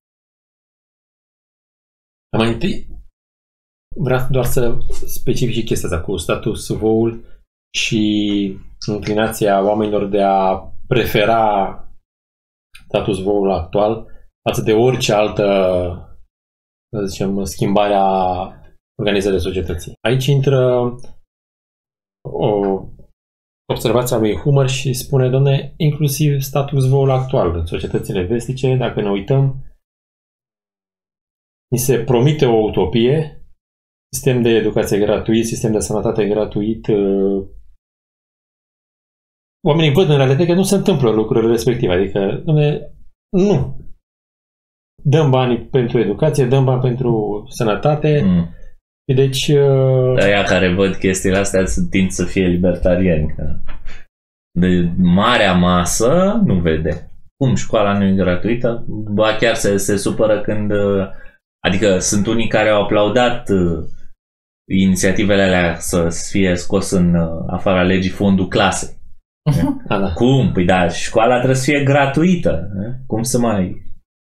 Mai întâi vreau doar să specific chestia asta cu status quo-ul și inclinația oamenilor de a prefera status quo-ul actual față de orice altă, să zicem, schimbare a organizării societății. Aici intră o observație a lui Humer și spune, domne, inclusiv status quo-ul actual în societățile vestice, dacă ne uităm, ni se promite o utopie, sistem de educație gratuit, sistem de sănătate gratuit. Oamenii văd în realitate că nu se întâmplă lucrurile respective. Adică, nu. Dăm bani pentru educație, dăm bani pentru sănătate. Deci... Aia care văd chestiile astea tind să fie libertarieni. Că de marea masă nu vede. Cum școala nu e gratuită? Ba chiar se supără când... Adică sunt unii care au aplaudat inițiativele alea să fie scos în afara legii fondul clasei. Cum? Păi da, școala trebuie să fie gratuită. Cum să mai...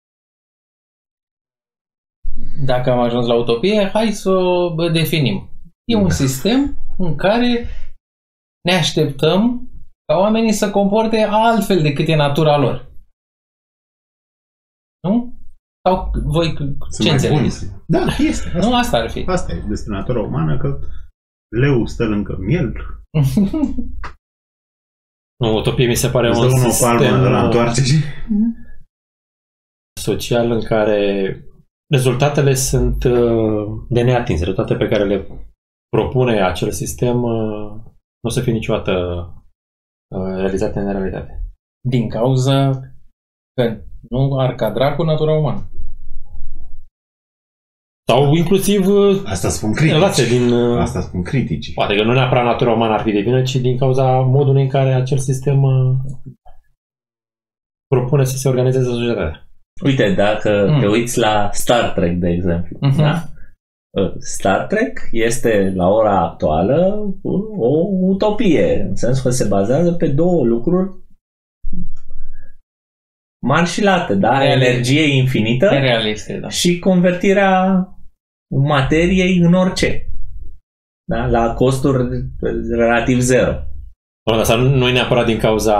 Dacă am ajuns la utopie, hai să o definim. E un sistem în care ne așteptăm ca oamenii să comporte altfel decât e natura lor. Nu? Sau voi ce înțelegeți? Da, este. Nu, asta ar fi. Asta e despre natura umană, că leu stă lângă miel. Utopie mi se pare un sistem social în care rezultatele sunt de neatins. Rezultatele pe care le propune acel sistem nu o să fie niciodată realizate în realitate. Din cauza că nu ar cadra cu natura umană. Sau inclusiv asta spun critici. Asta spun critici. Poate că nu neapărat natura umană ar fi de vină, ci din cauza modului în care acel sistem propune să se organizeze societatea. Uite, dacă te uiți la Star Trek, de exemplu, da? Star Trek este la ora actuală o utopie, în sensul că se bazează pe două lucruri mari și late, da? Energie infinită realiste, da. Și convertirea materiei în orice. Da? La costuri relativ zero. Asta nu e neapărat din cauza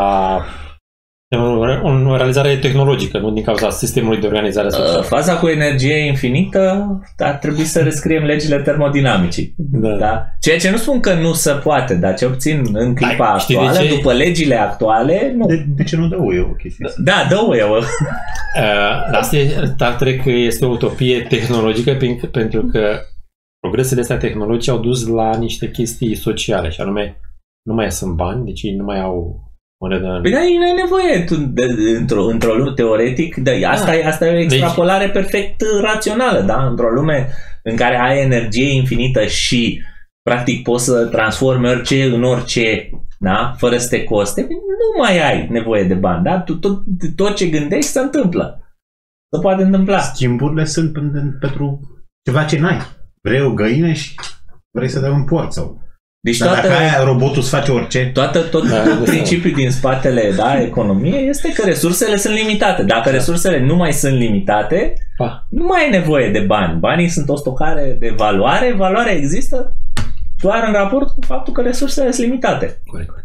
o realizare tehnologică, nu din cauza sistemului de organizare socială. Faza cu energie infinită ar trebui să rescriem legile termodinamicii. Da? Ceea ce nu spun că nu se poate, dar ce obțin în clipa actuală, după legile actuale, nu. De ce nu dă eu o chestie asta? Da, dă eu. Asta Star Trek este o utopie tehnologică pentru că progresele astea tehnologice au dus la niște chestii sociale și anume nu mai sunt bani, deci ei nu mai au monedă. Păi dar nu ai nevoie într-o lume teoretic, asta e o extrapolare perfect rațională, da? Într-o lume în care ai energie infinită și practic poți să transformi orice în orice, da? Fără să te coste, nu mai ai nevoie de bani, da? Tot ce gândești se întâmplă. Se poate întâmpla. Schimburile sunt pentru ceva ce n-ai. Vrei o găină și vrei să dai un porc sau... Deci dar dacă robotul îți face orice... Tot principiul din spatele economiei este că resursele sunt limitate. Dacă resursele nu mai sunt limitate, nu mai ai nevoie de bani. Banii sunt o stocare de valoare. Valoarea există doar în raport cu faptul că resursele sunt limitate. Corect.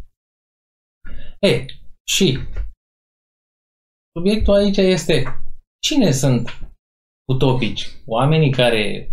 Și subiectul aici este cine sunt utopici? Oamenii care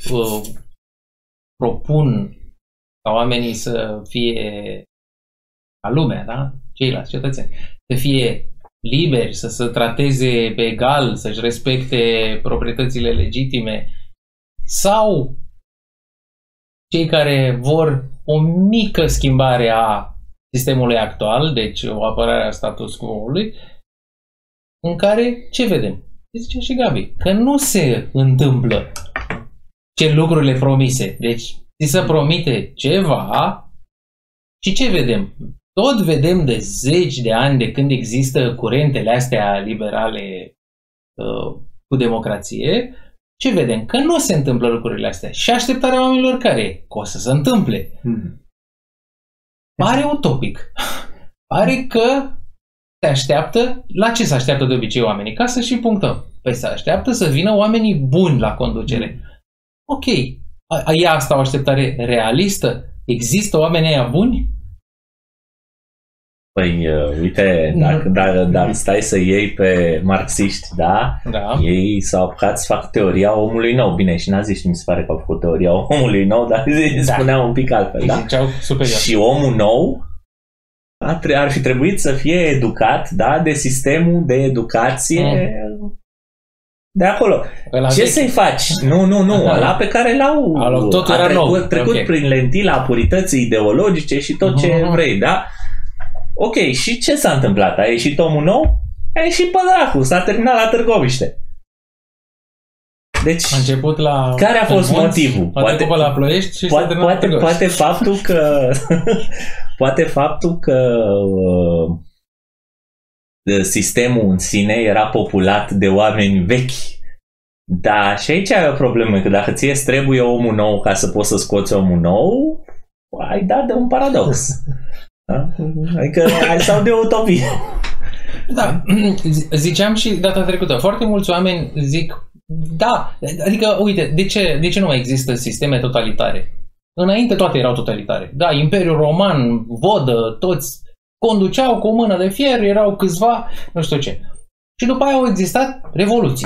propun ca oamenii să fie ca lumea, da? Ceilalți cetățeni, să fie liberi, să se trateze pe egal, să-și respecte proprietățile legitime, sau cei care vor o mică schimbare a sistemului actual, deci o apărare a status quo-ului, în care, ce vedem? Zice și Gabi, că nu se întâmplă ce lucrurile promise. Deci, ți se promite ceva și ce vedem? Tot vedem de zeci de ani de când există curentele astea liberale cu democrație, ce vedem? Că nu se întâmplă lucrurile astea. Și așteptarea oamenilor care e? Că o să se întâmple. Pare utopic. Pare că se așteaptă, la ce se așteaptă de obicei oamenii? Ca să și punctăm. Păi se așteaptă să vină oamenii buni la conducere. Ok. E asta o așteptare realistă? Există oameni aia buni? Păi, uite, dacă stai să iei pe marxiști, da? Ei s-au apucat să fac teoria omului nou. Bine, și naziști mi se pare că au făcut teoria omului nou, dar spuneau un pic altfel, da? Și omul nou ar fi trebuit să fie educat, da? De sistemul de educație de acolo. Ce să-i faci? Nu. Ăla pe care l-au trecut prin lentila purității ideologice și tot ce vrei, da? Ok, și ce s-a întâmplat? A ieșit omul nou? A ieșit pe dracu, s-a terminat la Târgoviște. Deci, a început la care a fost motivul? La Ploiești și s-a terminat la Târgoviște. Poate faptul că sistemul în sine era populat de oameni vechi. Da, și aici ai o problemă, că dacă ție îți trebuie omul nou ca să poți să scoți omul nou, ai dat de un paradox. Da? Adică sau de utopie. Da, ziceam și data trecută, foarte mulți oameni zic, da, adică, uite, de ce nu mai există sisteme totalitare? Înainte toate erau totalitare. Da, Imperiul Roman, Vodă, toți conduceau cu o mână de fier, erau câțiva, nu știu ce. Și după aia au existat revoluții.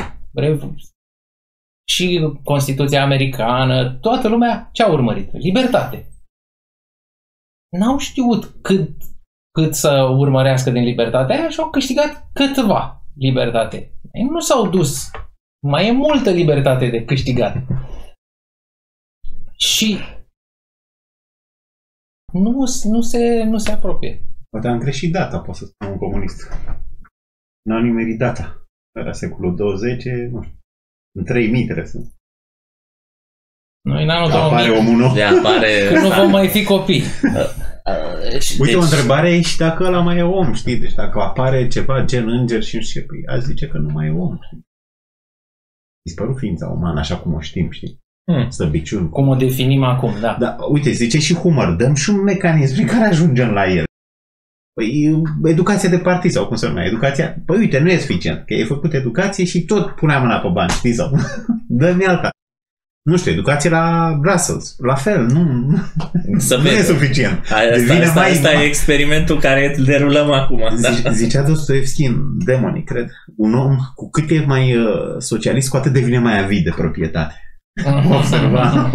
Și Constituția Americană, toată lumea ce a urmărit? Libertate. N-au știut cât să urmărească din libertatea aia și au câștigat câtva libertate. Ei nu s-au dus. Mai e multă libertate de câștigat. Și nu se apropie. Poate am greșit data, pot să spun un comunist. N-au nimerit data. Era secolul 20, nu știu. În 3000 trebuie să... Noi în anul 2000 apare omul nou. Că nu vom mai fi copii. Uite, o întrebare e și dacă ăla mai e om, știi? Deci dacă apare ceva gen înger și nu știu ce, păi azi zice că nu mai e om, știi? Dispărut ființa umană așa cum o știm, știi? Slăbiciuni. Cum o definim acum, da. Da, uite, zice și Humor, dăm și un mecanism prin care ajungem la el. Păi, educația de partid sau cum se numea, educația, păi uite, nu e suficient, că ai făcut educație și tot punea mâna pe bani, știi, sau dă-mi alta. Nu știu, educație la Brussels, la fel, nu e suficient. Asta e experimentul care îl derulăm acum. Zicea Dostoevski în Demonii, cred, un om cu cât e mai socialist, cu atât devine mai avid de proprietate. Observa.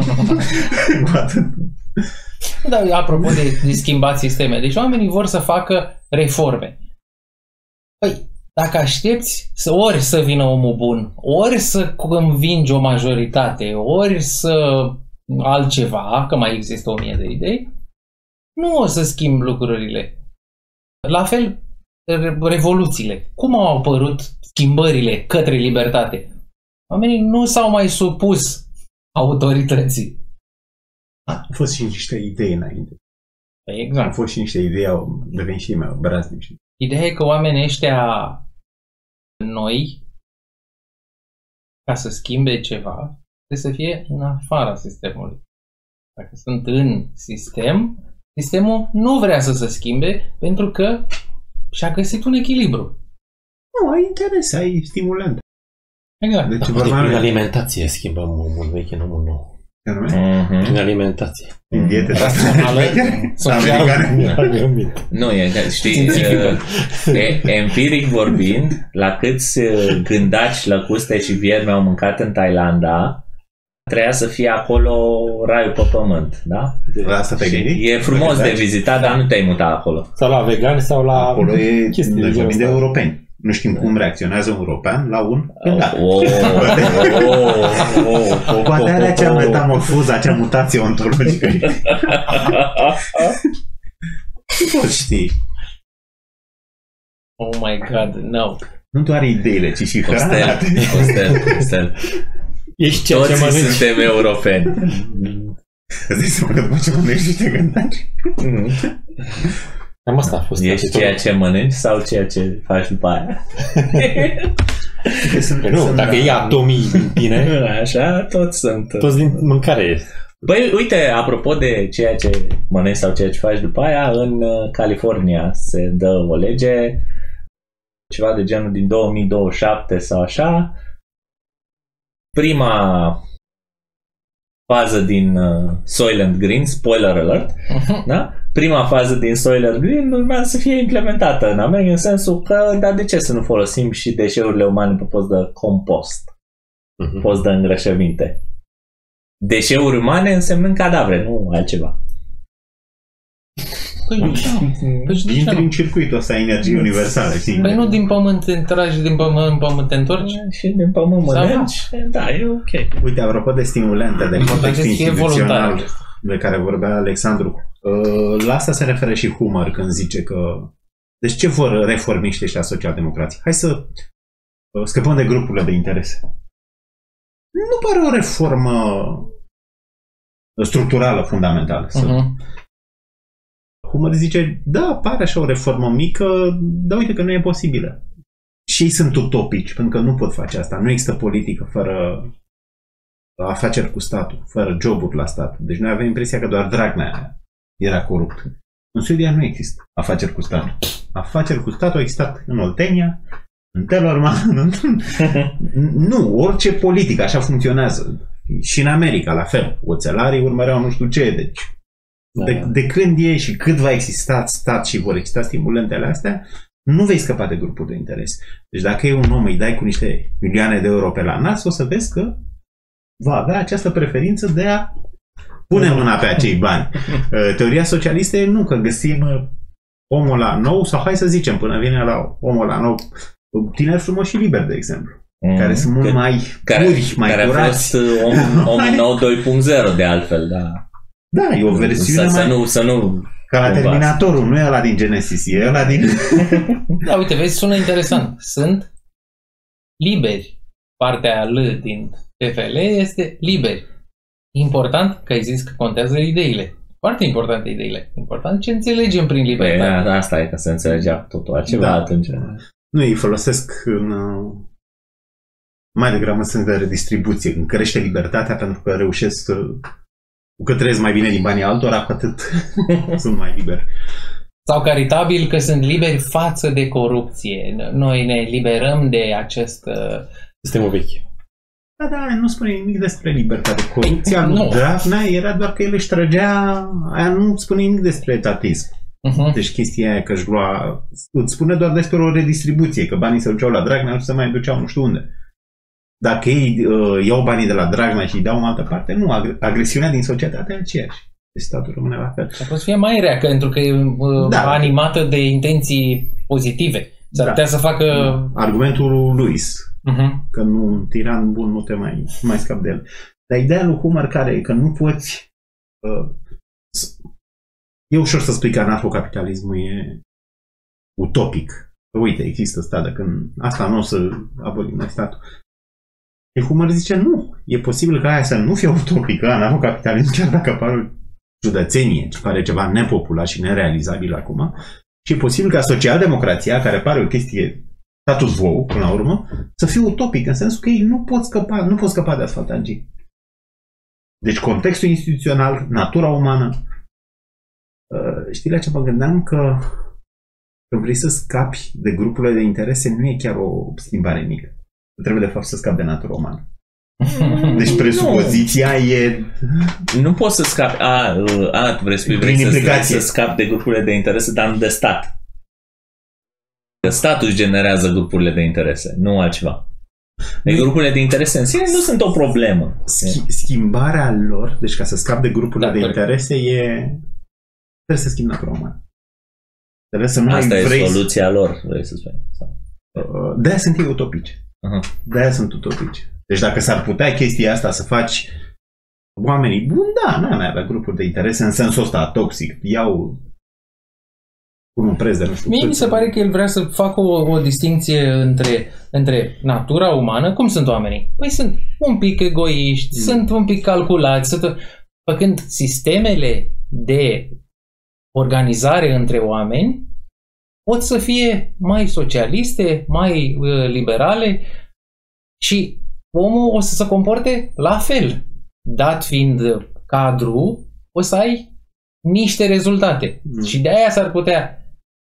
Da, apropo de schimbat sisteme, deci oamenii vor să facă reforme. Păi, dacă aștepți ori să vină omul bun, ori să convingi o majoritate, ori să altceva, că mai există 1000 de idei, nu o să schimbi lucrurile. La fel, revoluțiile. Cum au apărut schimbările către libertate? Oamenii nu s-au mai supus autorității. Au fost și niște idei înainte. Exact. Au fost și niște idei, au devenit și mai obraznici. Ideea e că oamenii ăștia noi, ca să schimbe ceva, trebuie să fie în afara sistemului. Dacă sunt în sistem, sistemul nu vrea să se schimbe pentru că și-a găsit un echilibru. Nu, ai interes, ai stimulant. Exact. Deci, Prin alimentație schimbăm omul vechi în omul nou. Prin alimentație. Din diete rațională, Nu, știi, empiric vorbind, la câți gândaci, lăcuste și viermi au mâncat în Thailanda, trebuia să fie acolo raiul pe pământ, da? La asta te gândi? E frumos de vizitat, dar nu te-ai mutat acolo. Sau la vegani sau la acolo e chestii de europeni. Nu știm cum reacționează un european la un gândac. Poate are acea metamorfoză, acea mutație ontologică. Nu poți ști. Oh my God, no. Nu doar ideile, ci și hrana. Costel. Ești ceea ce mănânci. Suntem europeni. Îți dai seama că după ce mănânci niște gândaci? Cam asta a fost. Ești ceea ce mănânci sau ceea ce faci după aia? Nu, dacă e atomii din tine, așa, toți sunt. Toți din mâncare este. Păi, uite, apropo de ceea ce mănânci sau ceea ce faci după aia, în California se dă o lege, ceva de genul din 2027 sau așa. Prima fază din Soylent Green, spoiler alert, da? Prima fază din Soylent Green urmează să fie implementată în America, în sensul că, dar de ce să nu folosim și deșeurile umane pe post de compost, post de îngrășăminte? Deșeuri umane însemnând cadavre, nu altceva. Intri în circuitul ăsta energii universale. Păi nu din pământ te tragi, din pământ te întorci? Și din pământ mănânci. Da, e ok. Uite, apropo de stimulente, de context instituțional de care vorbea Alexandru, la asta se referă și Humer când zice că deci ce vor reformiștii ăștia social-democrații? Hai să scăpăm de grupurile de interese. Nu pare o reformă structurală fundamentală. Humer zice, da, pare așa o reformă mică, dar uite că nu e posibilă. Și ei sunt utopici, pentru că nu pot face asta. Nu există politică fără afaceri cu statul, fără joburi la stat. Deci noi avem impresia că doar Dragnea era corupt. În Suedia nu există afaceri cu statul. Afaceri cu statul au existat în Oltenia, în Telorman, nu, orice politică așa funcționează. Și în America, la fel. Oțelarii urmăreau nu știu ce, deci de când e și cât va exista stat și vor exista stimulentele astea, nu vei scăpa de grupuri de interes. Deci dacă e un om, îi dai cu niște milioane de euro pe la nas, o să vezi că va avea această preferință de a pune mâna pe acei bani. Teoria socialistă e nu, că găsim omul la nou, sau hai să zicem, până vine la omul la nou, tineri frumoși și liberi, de exemplu. Care sunt mult mai puri, mai care curați. Care a fost omul nou 2.0 de altfel, da. Da, e o versiune să nu ca la Terminatorul, nu e ăla din Genesis, e ăla din... Da, uite, vezi, sună interesant. Sunt liberi. Partea L din TFL este liberi. Important că ai zis că contează ideile. Foarte importante ideile. Important ce înțelegem prin libertate. Păi, asta e că se înțelegea totul altceva atunci. Nu, îi folosesc în... mai degrabă în sens de redistribuție. Când crește libertatea pentru că reușesc cu cât trăiesc mai bine din banii altora, cu atât sunt mai liberi. Sau caritabil că sunt liberi față de corupție. Noi ne liberăm de acest... Sistemul vechi. Da, nu spune nimic despre libertate. Corupția lui Dragnea era doar că el își trăgea... Aia nu spune nimic despre etatism. Deci chestia aia că își lua... Îți spune doar despre o redistribuție, că banii se duceau la Dragnea și se mai duceau nu știu unde. Dacă ei iau banii de la Dragnea și îi dau în altă parte, nu, agresiunea din societate e aceeași. Deci statul rămâne la fel. Poate să fie mai rea, pentru că e animată de intenții pozitive. S-ar putea să facă... Argumentul lui Luis, că nu, un tiran bun nu te mai scapi de el. Dar ideea lui Humer care e că nu poți... E ușor să spui că anarhocapitalismul e utopic. Uite, există stat, dacă asta nu o să abolim noi statul. Și Humer zice, nu, e posibil ca aia să nu fie utopică, anarhocapitalismul, chiar dacă apare ciudățenie, ce pare ceva nepopular și nerealizabil acum, și e posibil ca socialdemocrația, care pare o chestie status quo, până la urmă, să fie utopic, în sensul că ei nu pot scăpa de asfaltagii. Deci contextul instituțional, natura umană, știi la ce mă gândeam? Că vrei să scapi de grupurile de interese nu e chiar o schimbare mică. Trebuie de fapt să scapi de natura umană. Deci presupoziția e... Nu poți să scapi... tu vrei să scapi de grupurile de interese, dar nu de stat. Că statul își generează grupurile de interese, nu altceva. Grupurile de interese în sine nu sunt o problemă. Schimbarea lor, deci ca să scapi de grupurile de interese, trebuie să schimbi natura umană. Asta e soluția lor, vrei să spui. De-aia sunt ei utopici. De-aia sunt utopici. Deci dacă s-ar putea chestia asta să faci oamenii buni, da, n-ai mai avea grupuri de interese în sensul ăsta toxic. Iau un preț de nu știu. Mie mi se pare că el vrea să facă o distinție între natura umană, cum sunt oamenii. Păi sunt un pic egoiști, sunt un pic calculați, făcând sistemele de organizare între oameni pot să fie mai socialiste, mai liberale și omul o să se comporte la fel. Dat fiind cadrul, o să ai niște rezultate. Și de aia s-ar putea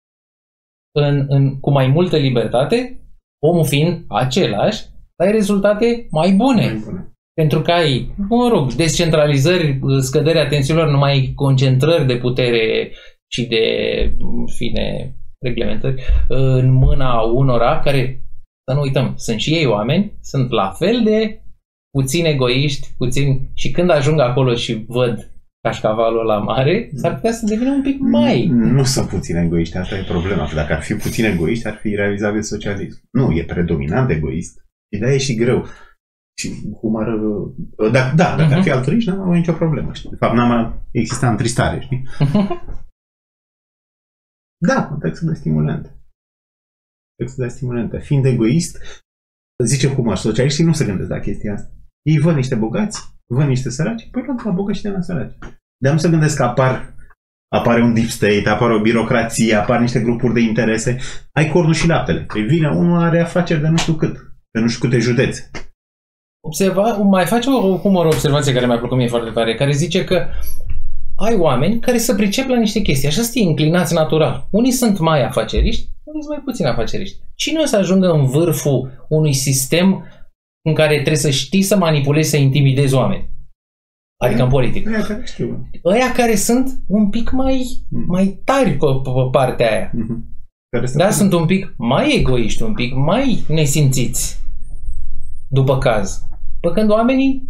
cu mai multă libertate, omul fiind același, ai rezultate mai bune. Pentru că ai, descentralizări, scăderea tensiilor, numai concentrări de putere și de reglementări în mâna unora care, să nu uităm, sunt și ei oameni, sunt la fel de puțin egoiști, și când ajung acolo și văd cașcavalul la mare, s-ar putea să devină un pic mai... Nu sunt puțin egoiști, asta e problema. Dacă ar fi puțin egoiști, ar fi realizabil socialism. Nu, e predominant egoist. Și de-aia e și greu. Și Humer... Dacă ar fi altruiști, n-am avut nicio problemă. Știi? De fapt, n-am existat întristare, știi? Da, contextul de stimulente. Fiind egoist, zice Humer, socialiștii nu se gândesc la chestia asta. Ei văd niște bogați, văd niște săraci, păi luăm la bogați și de la săraci. De-am să gândesc că apare un deep state, apare o birocrație, apar niște grupuri de interese. Ai cornul și laptele. Păi vine unul, are afaceri de nu știu cât, de nu știu câte județe. Mai face o observație care mi-a plăcut mie foarte tare, care zice că ai oameni care se pricep la niște chestii, așa sunt inclinați natural. Unii sunt mai afaceriști, unii sunt mai puțin afaceriști. Cine o să ajungă în vârful unui sistem în care trebuie să știi să manipulezi, să intimidezi oameni? Adică în politică. Ăia care sunt un pic mai tari pe partea aia. Da, sunt un pic mai egoiști, un pic mai nesimțiți. După caz. Păcând oamenii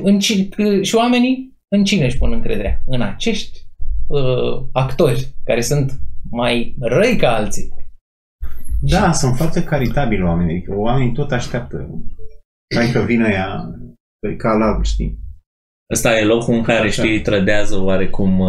în cine își pun încrederea? În acești actori care sunt mai răi ca alții. Da, sunt foarte caritabili oamenii. Adică oamenii tot așteaptă. Hai că vine ea ca la, știi? Ăsta e locul în care, știi, trădează oarecum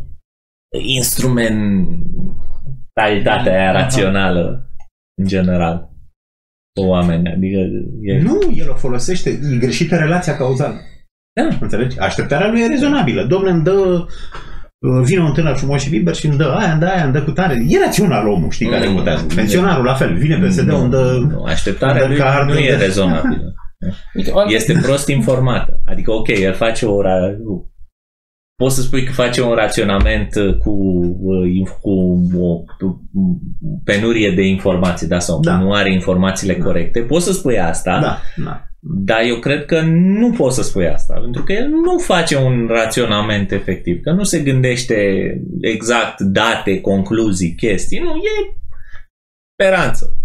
instrumentalitatea aia rațională în general cu oameni. Adică Nu, el o folosește. E greșită relația cauzală. Da. Înțelegi? Așteptarea lui e rezonabilă. Dom'le, îmi dă... Vine un tânăr frumos și liber și îmi dă aia, îmi dă cu tare. E rațional omul, știi, care votează. Pensionarul, la fel. Vine PSD, îmi dă... Așteptarea lui nu e rezonabilă. Este prost informată. Adică, ok, el face poți să spui că face un raționament cu o penurie de informații, da, sau nu are informațiile corecte. Poți să spui asta, dar eu cred că nu poți să spui asta, pentru că el nu face un raționament efectiv, că nu se gândește exact date, concluzii, chestii, nu, e speranță.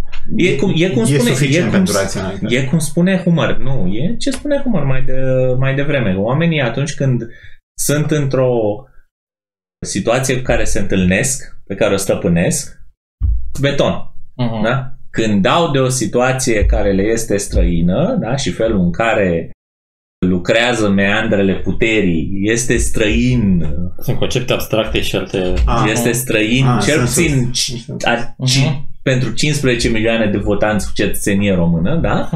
E cum spune Humer, nu, e ce spune Humer mai devreme. Oamenii atunci când sunt într-o situație cu care se întâlnesc, pe care o stăpânesc, beton. Da? Când dau de o situație care le este străină, da? Și felul în care lucrează meandrele puterii este străin. Sunt concepte abstracte și alte... Este străin, cel puțin pentru 15 milioane de votanți cu cetățenie română, da?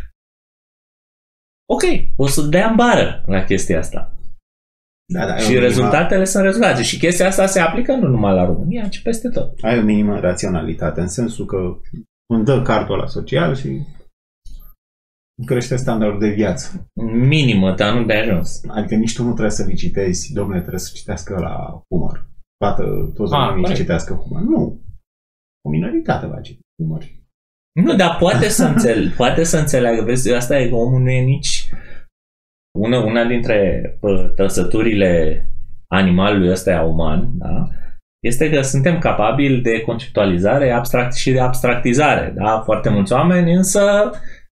Ok, o să dea în bară la chestia asta. Da, și rezultatele sunt rezultate. Și chestia asta se aplică nu numai la România, ci peste tot. Ai o minimă raționalitate, în sensul că îmi dă cardul ăla social și crește standardul de viață. Minimă, dar nu de ajuns. Adică nici tu nu trebuie să licitezi, domnule, trebuie să citească la Humor. Toți oamenii să citească Humor. Nu. O minoritate va citi Humor. Nu, dar poate să înțeleagă. Vezi, asta e că omul nu e nici... Una dintre trăsăturile animalului ăsta uman, da? Este că suntem capabili de conceptualizare și de abstractizare. Da? Foarte mulți oameni însă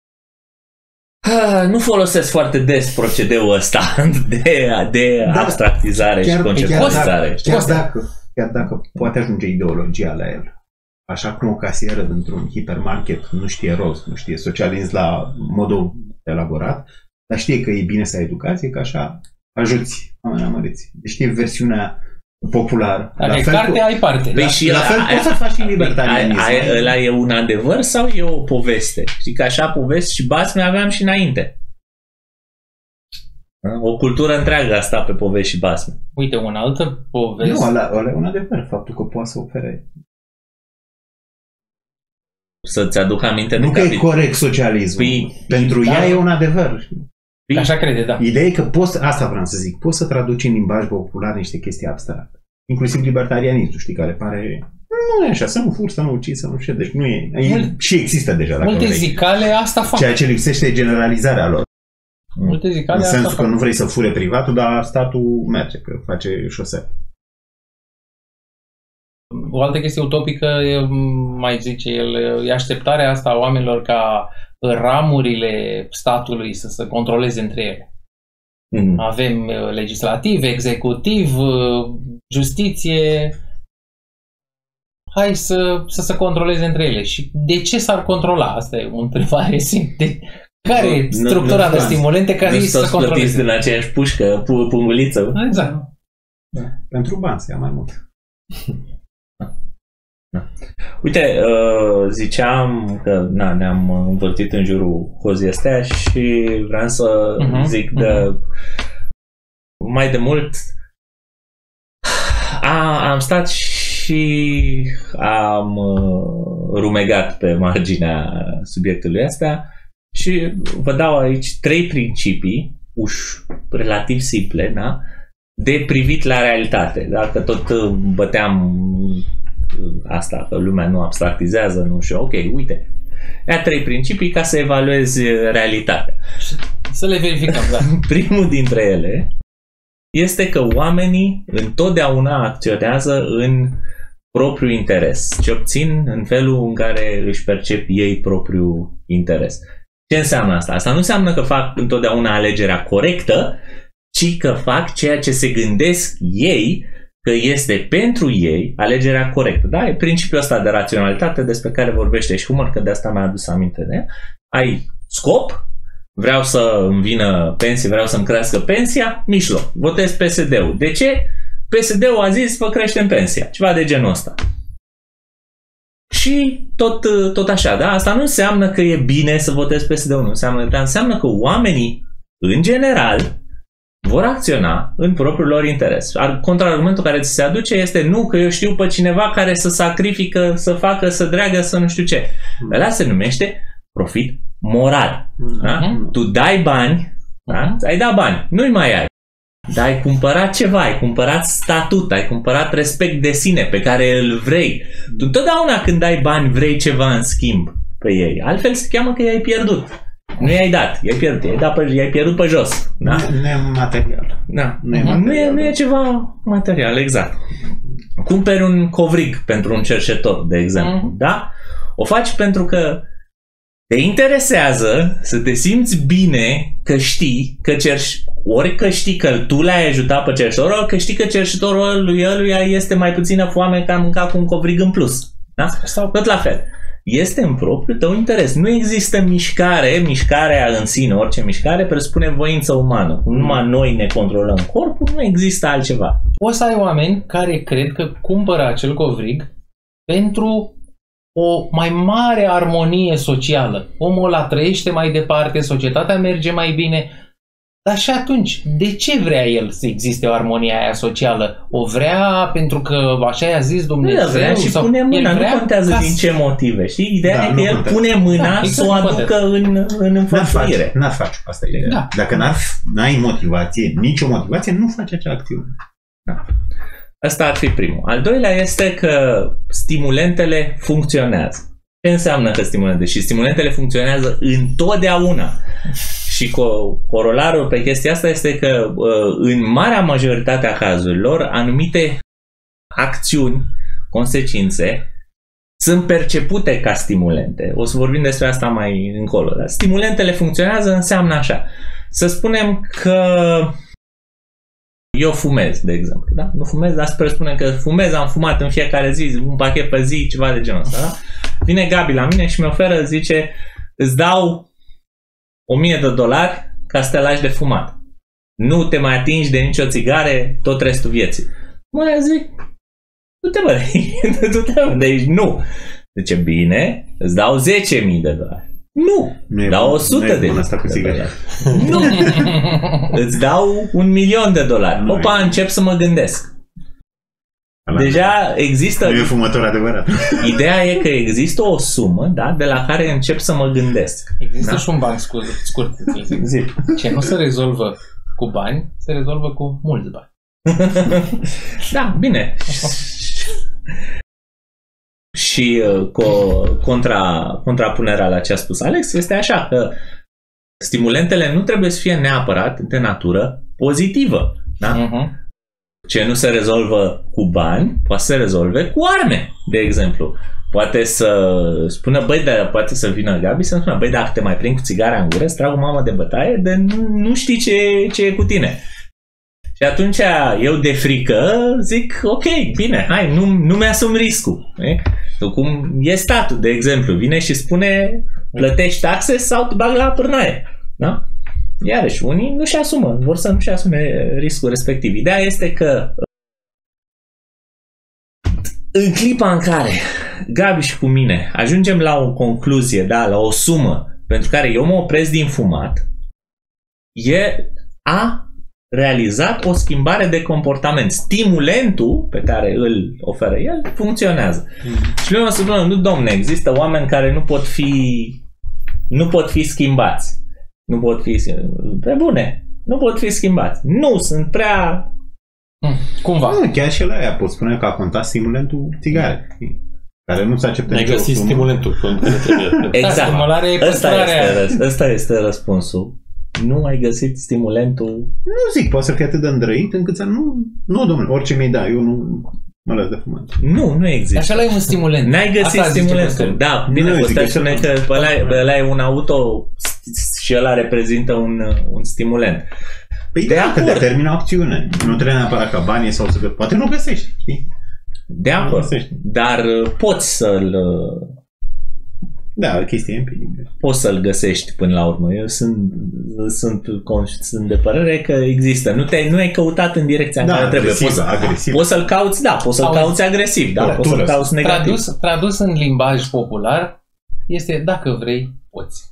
nu folosesc foarte des procedeul ăsta de abstractizare și conceptualizare. Chiar dacă poate ajunge ideologia la el. Așa cum o casieră dintr-un hipermarket nu știe rost, nu știe socialism la modul elaborat, dar știe că e bine să ai educație, că așa ajuți oamenii amăriți. Deci știe versiunea populară. Dacă e carte, ai parte. La fel poți să faci și libertarianism. Ăla e un adevăr sau e o poveste? Știi că așa povesti și basme aveam și înainte. O cultură întreagă asta pe povești și basme. Uite, o altă poveste... Nu, ăla e un adevăr, faptul că poate să ofere. Să-ți aduc aminte nu că e corect socialismul. Pentru ea e un adevăr. Așa crede, da. Ideea e că asta vreau să zic, poți să traduci în limbaj popular niște chestii abstracte. Inclusiv libertarianismul, știi, care pare... Nu e așa, să nu furi, să nu ucizi, să nu știu. Deci nu e... Și există deja. Multe zicale asta fac. Ceea ce lipsește e generalizarea lor. Multe zicale în sensul că nu vrei să fure privatul, dar statul merge, că face șosele. O altă chestie utopică, mai zice el, e așteptarea asta a oamenilor ca ramurile statului să se controleze între ele. Avem legislativ, executiv, justiție. Hai să se controleze între ele. Și de ce s-ar controla? Asta e o întrebare simplă. Care e structura de stimulente care să se controleze? Nu din aceeași pușcă, punguliță. Exact. Da. Pentru bani să ia mai mult. Uite, ziceam că ne-am învârtit în jurul cozii astea și vreau să zic de mai de mult am stat și am rumegat pe marginea subiectului ăsta și vă dau aici 3 principii relativ simple, da? De privit la realitate. Dacă tot băteam asta, că lumea nu abstractizează, nu știu, ok, uite. Ia 3 principii ca să evaluezi realitatea. Să le verificăm, da. Primul dintre ele este că oamenii întotdeauna acționează în propriul interes, ce obțin în felul în care își percep ei propriul interes. Ce înseamnă asta? Asta nu înseamnă că fac întotdeauna alegerea corectă, ci că fac ceea ce se gândesc ei că este pentru ei alegerea corectă. Da? E principiul ăsta de raționalitate despre care vorbește și Humor, că de asta mi-a adus aminte de ea. Ai scop, vreau să îmi vină pensie, vreau să-mi crească pensia, mijloc, votez PSD-ul. De ce? PSD-ul a zis, vă creștem pensia. Ceva de genul ăsta. Și tot așa, da? Asta nu înseamnă că e bine să votezi PSD-ul, nu înseamnă, dar înseamnă că oamenii, în general, vor acționa în propriul lor interes. Contraargumentul care ți se aduce este nu, că eu știu pe cineva care să sacrifică, să facă, să dreagă, să nu știu ce. Ăla se numește profit moral. Da? Tu dai bani, da? Ai dat bani, nu-i mai ai. Dar ai cumpărat ceva, ai cumpărat statut, ai cumpărat respect de sine pe care îl vrei. Tu întotdeauna când dai bani vrei ceva în schimb pe ei. Altfel se cheamă că i-ai pierdut. Nu i-ai dat, i-ai pierdut, i-ai pierdut pe jos. Da? Nu e material. Da. Nu e ceva material, exact. Cumperi un covrig pentru un cerșetor, de exemplu. Da? O faci pentru că te interesează să te simți bine că știi că ori că știi că tu l-ai ajutat pe cerșetorul, ori că știi că cerșetorul lui ăluia este mai puțină foame că a mâncat cu un covrig în plus. Da? Sau tot la fel. este în propriul tău interes. Nu există mișcare, mișcarea în sine, orice mișcare presupune voință umană. Numai noi ne controlăm corpul, nu există altceva. O să ai oameni care cred că cumpără acel covrig pentru o mai mare armonie socială. Omul ăla trăiește mai departe, societatea merge mai bine. Dar și atunci, de ce vrea el să existe o armonie aia socială? O vrea pentru că așa i-a zis Dumnezeu? Vrea și sau pune mâna, nu contează din ce motive. Știi? Ideea e că el pune mâna să o aducă în înfăptuire. N-ar face asta ideea. Da. Dacă n-ai motivație, nicio motivație, nu faci acea acțiune. Da. Asta ar fi primul. Al doilea este că stimulentele funcționează. Ce înseamnă că stimulentele? Și stimulentele funcționează întotdeauna. Și corolarul pe chestia asta este că în marea majoritate a cazurilor anumite acțiuni, consecințe sunt percepute ca stimulente. O să vorbim despre asta mai încolo. Dar stimulentele funcționează înseamnă așa. Să spunem că eu fumez, de exemplu. Da? Nu fumez, dar să presupunem că fumez, am fumat în fiecare zi, un pachet pe zi, ceva de genul ăsta. Da? Vine Gabi la mine și mi oferă, zice, îți dau $1000 ca să te lași de fumat. Nu te mai atingi de nicio țigare tot restul vieții. Mă, zic, du-te bă de aici, nu. Zice, bine, îți dau $10.000. Nu, dau $100.000. Nu, îți dau $1.000.000. Opa, încep să mă gândesc. Deja există... Nu e fumător adevărat. Ideea e că există o sumă, da, de la care încep să mă gândesc. Există și un ban scurt. Ce nu se rezolvă cu bani, se rezolvă cu mulți bani. Da, bine. Și contrapunerea la ce a spus Alex este așa că stimulentele nu trebuie să fie neapărat de natură pozitivă. Da? Ce nu se rezolvă cu bani, poate să se rezolve cu arme, de exemplu. Poate să spună, poate să vină Gabi să-mi spună, dacă te mai prind cu țigara în gură, îți trag o mamă de bătaie, de nu știi ce e cu tine. Și atunci eu de frică zic, ok, bine, hai, nu mi-asum riscul. Cum e statul, de exemplu, vine și spune, plătești taxe sau te bag la pârnaie. Da? Iarăși, unii nu-și asumă, vor să nu-și asume riscul respectiv. Ideea este că în clipa în care Gabi și cu mine ajungem la o concluzie, da, la o sumă pentru care eu mă opresc din fumat, a realizat o schimbare de comportament. Stimulentul pe care îl oferă el funcționează. Și lumea să spună, nu domne, există oameni care nu pot fi schimbați. Nu pot fi pe bune. Nu pot fi schimbați. Nu, sunt prea... Cumva. Chiar și la aia pot spune că a contat stimulentul țigare. Care nu se acceptă nicio sumă. Ai găsit stimulentul. Exact. Ăsta este răspunsul. Nu ai găsit stimulentul? Nu zic, poate să fie atât de îndrăit încât să nu, domnule, orice mi-ai da, eu nu mă las de fumat. Nu există. Așa e un stimulent. N-ai găsit stimulentul. Da, bine, poți să spune că ăla e un auto și ăla reprezintă un stimulent. Păi da, că determină acțiune. Nu trebuie neapărat ca banii sau să... Poate nu găsești, știi? De acord, dar poți să-l... Da, o chestie empirică. Poți să-l găsești până la urmă. Eu sunt de părere că există. Nu ai căutat în direcția în care trebuie. Poți să-l cauți, da, poți să-l cauți agresiv, da, poți să-l cauți negativ. Tradus în limbaj popular este dacă vrei, poți.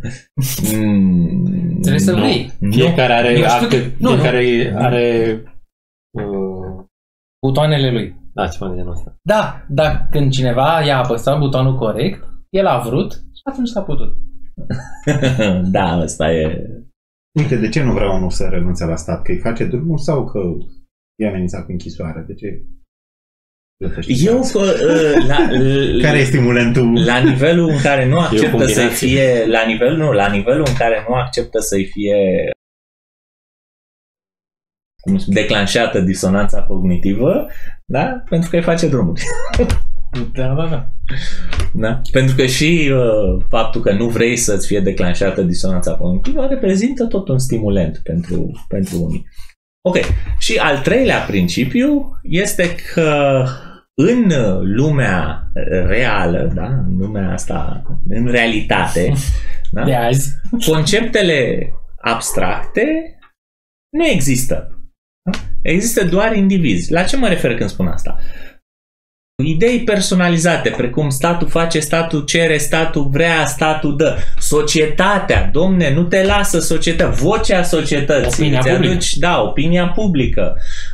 Trebuie să vrei. Fiecare are butoanele lui. Da, ceva de genul ăsta. Da, dar când cineva i-a apăsat butonul corect, el a vrut și atunci s-a putut. Da, asta e... Uite, de ce nu vrea unul să renunțe la stat? Că îi face drumuri sau că e amenințat cu închisoare? De ce? Care e stimulentul? La nivelul în care nu acceptă să fie... La nivelul în care nu acceptă să-i fie declanșată disonanța cognitivă, da? Pentru că îi face drumuri. Da? Pentru că și faptul că nu vrei să-ți fie declanșată disonanța cognitivă reprezintă tot un stimulent pentru unii. Ok. Și al treilea principiu este că în lumea reală, da? În lumea asta, în realitate, da? De azi. Conceptele abstracte nu există. Da? Există doar indivizi. La ce mă refer când spun asta? Idei personalizate, precum statul face, statul cere, statul vrea, statul dă. Societatea, domne, nu te lasă societatea, vocea societății. Opinia publică. Da, opinia publică.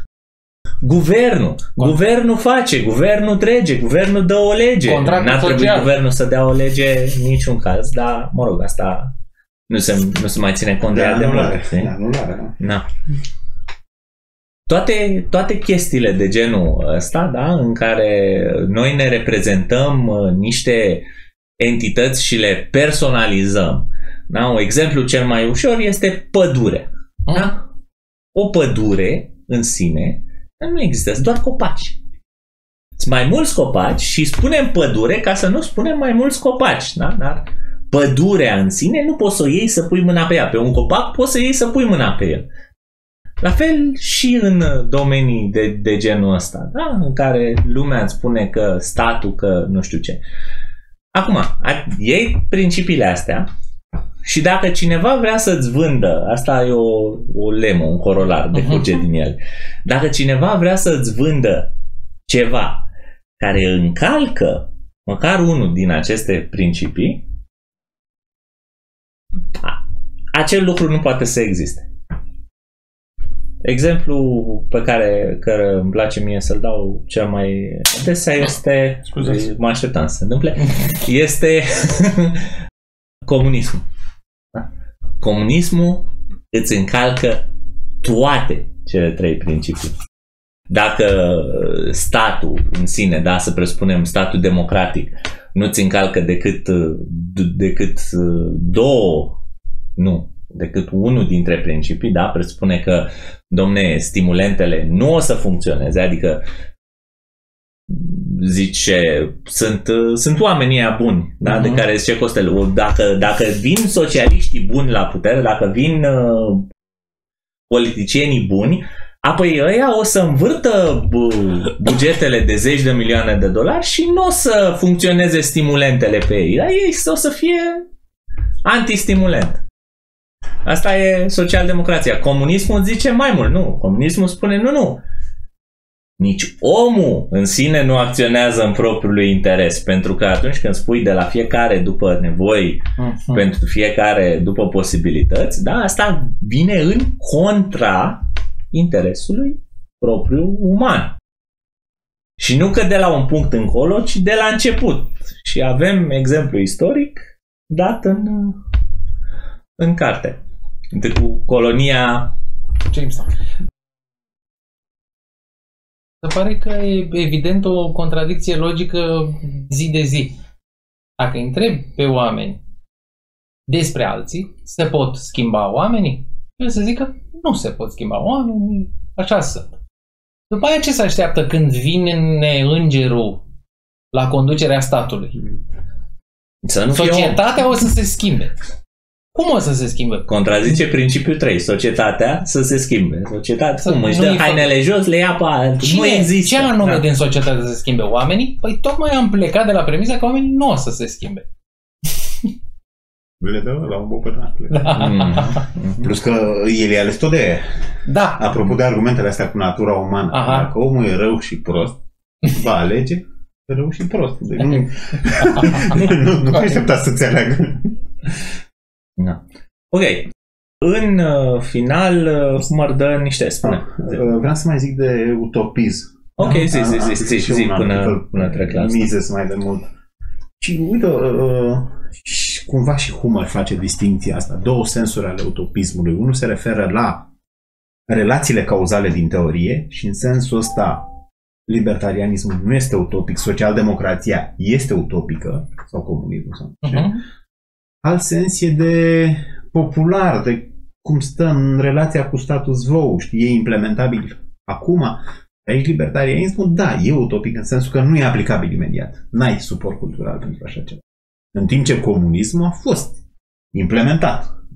Guvernul face, guvernul trece, guvernul dă o lege. N-ar trebui guvernul să dea o lege în niciun caz, dar, mă rog, asta nu se mai ține cont de ea de mult. Da. Toate chestiile de genul ăsta, da, în care noi ne reprezentăm niște entități și le personalizăm. Da? Un exemplu cel mai ușor este pădurea. Da? O pădure în sine nu există, sunt doar copaci. Sunt mai mulți copaci și spunem pădure ca să nu spunem mai mulți copaci. Da? Dar pădurea în sine nu poți să o iei să pui mâna pe ea. Pe un copac poți să iei să pui mâna pe el. La fel și în domenii de genul ăsta, da? În care lumea îți spune că statul, că nu știu ce. Acum, iei principiile astea și dacă cineva vrea să-ți vândă, asta e o lemă, un corolar de curge din el, dacă cineva vrea să-ți vândă ceva care încalcă măcar unul din aceste principii, acel lucru nu poate să existe. Exemplu pe care îmi place mie să-l dau cel mai adesea este, mă așteptam să se întâmple, este comunismul. Da? Comunismul îți încalcă toate cele trei principii. Dacă statul în sine, da, să presupunem statul democratic, nu ți încalcă decât decât unul dintre principii, da, presupune că, domne, stimulentele nu o să funcționeze, adică zice, sunt oamenii ăia buni, da, de care zice Costel, dacă vin socialiștii buni la putere, dacă vin politicienii buni, apoi ăia o să învârtă bugetele de zeci de milioane de dolari și nu o să funcționeze stimulentele pe ei, dar ei o să fie antistimulent. Asta e socialdemocrația. Comunismul zice mai mult, nu. Comunismul spune nu. Nici omul în sine nu acționează în propriul lui interes, pentru că atunci când spui de la fiecare după nevoi, pentru fiecare după posibilități, da, asta vine în contra interesului propriu uman. Și nu că de la un punct încolo, ci de la început. Și avem exemplu istoric dat în carte. Cu colonia Jamestown. Se pare că e evident o contradicție logică zi de zi. Dacă întrebi pe oameni despre alții, se pot schimba oamenii? El să zică, nu se pot schimba oamenii, așa sunt. După aia ce se așteaptă când vine îngerul la conducerea statului? Societatea o să se schimbe. Cum o să se schimbe? Contrazice principiul 3. Societatea să se schimbe. Societatea, cum își dă hainele jos, le ia pe altul. Nu există. Ce anume din societate să se schimbe? Oamenii? Păi tocmai am plecat de la premisa că oamenii nu o să se schimbe. Le dă la un bopătacle. Plus că el e ales tot de aia. Da. Apropo de argumentele astea cu natura umană. Dacă omul e rău și prost, va alege rău și prost. Deci nu aștepta să-ți aleagă. Da. Ok. În final, cum ar dă niște spune? Vreau să mai zic de utopism. Ok, zi până trec la asta. Mises mai de mult. Și uite, cumva și Humer face distincția asta. Două sensuri ale utopismului. Unul se referă la relațiile cauzale din teorie și în sensul ăsta libertarianismul nu este utopic, socialdemocrația este utopică sau comunismul sau alt sens e de popular, de cum stă în relația cu status quo, știi, e implementabil acum. Aici libertarianismul, da, e utopic în sensul că nu e aplicabil imediat. N-ai suport cultural pentru așa ceva. În timp ce comunismul a fost implementat.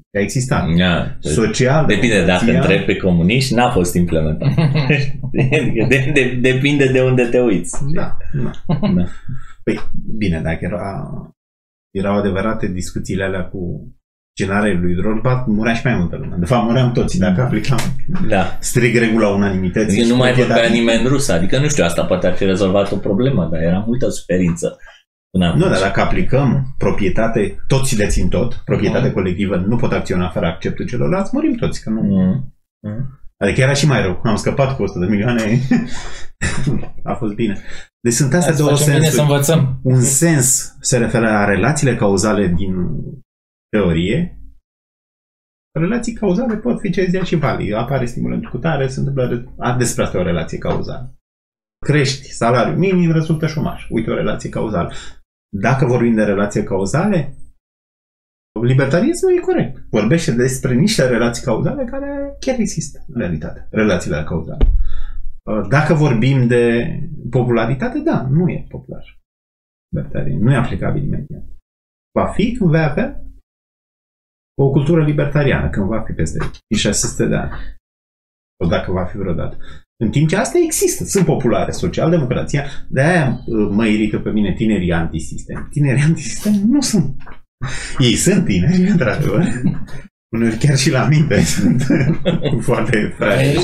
A existat. Social. Depinde, dacă întrebi pe comuniști, n-a fost implementat. Depinde de unde te uiți. Da. Păi, bine, dacă erau adevărate discuțiile alea cu generarea lui Drolbat, murea și mai multă lume. De fapt, muream toți dacă aplicam strict regula unanimității. Nu mai vorbea nimeni rusă. Adică, nu știu, asta poate ar fi rezolvat o problemă, dar era multă suferință. Nu, dar dacă aplicăm proprietate, toți dețin tot, proprietate colectivă, nu pot acționa fără acceptul celorlalți, murim toți, că nu... Adică era și mai rău. Am scăpat cu 100 de milioane. A fost bine. Deci sunt astea două sensuri. Un sens se referă la relațiile cauzale din teorie. Relații cauzale pot fi ce zicea și Vali. Apare stimulentul cu tare, se întâmplă despre asta o relație cauzală. Crești salariul minim, rezultă șomaj. Uite o relație cauzală. Dacă vorbim de relații cauzale, libertarismul e corect. Vorbește despre niște relații cauzale care chiar există în realitate. Relațiile cauzale. Dacă vorbim de popularitate, da, nu e popular. Libertarian. Nu e aplicabil imediat. Va fi când vei avea o cultură libertariană, când va fi peste 600 de ani. Sau dacă va fi vreodată. În timp ce astea există, sunt populare, social-democrația, de-aia mă irită pe mine tinerii antisistem. Tinerii antisistem nu sunt. Ei sunt tineri, într-adevăr. Uneori chiar și la minte sunt foarte fragili.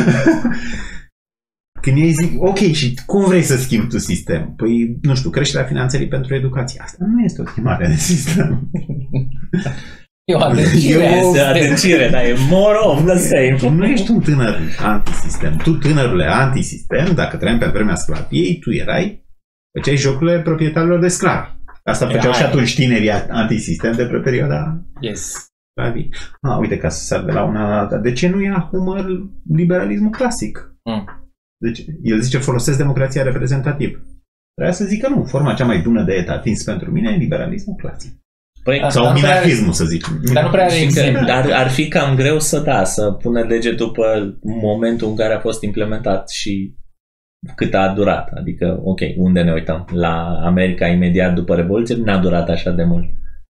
Când ei zic, ok, și cum vrei să schimbi tu sistem? Păi, nu știu, creșterea finanțării pentru educație. Asta nu este o schimbare de sistem. E o adâncire, dar e more of the same. Tu nu ești un tânăr antisistem. Tu, tânărule antisistem, dacă trăiam pe vremea sclaviei, tu făceai jocurile proprietarilor de sclavi. Asta făceau și atunci tinerii antisistem de pe perioada sclavii. Uite, ca să sar de la una la alta. De ce nu ia humor liberalismul clasic? Deci, el zice, folosesc democrația reprezentativă. Trebuia să zică nu. Forma cea mai bună de atins pentru mine e liberalismul clasic. Sau minarhismul, să zicem. Dar nu prea are exemplu. Dar ar fi cam greu să pune degetul pe momentul în care a fost implementat și cât a durat. Adică, ok, unde ne uităm? La America imediat după Revoluție n-a durat așa de mult.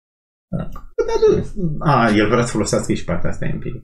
El vrea să folosească și partea asta empirică.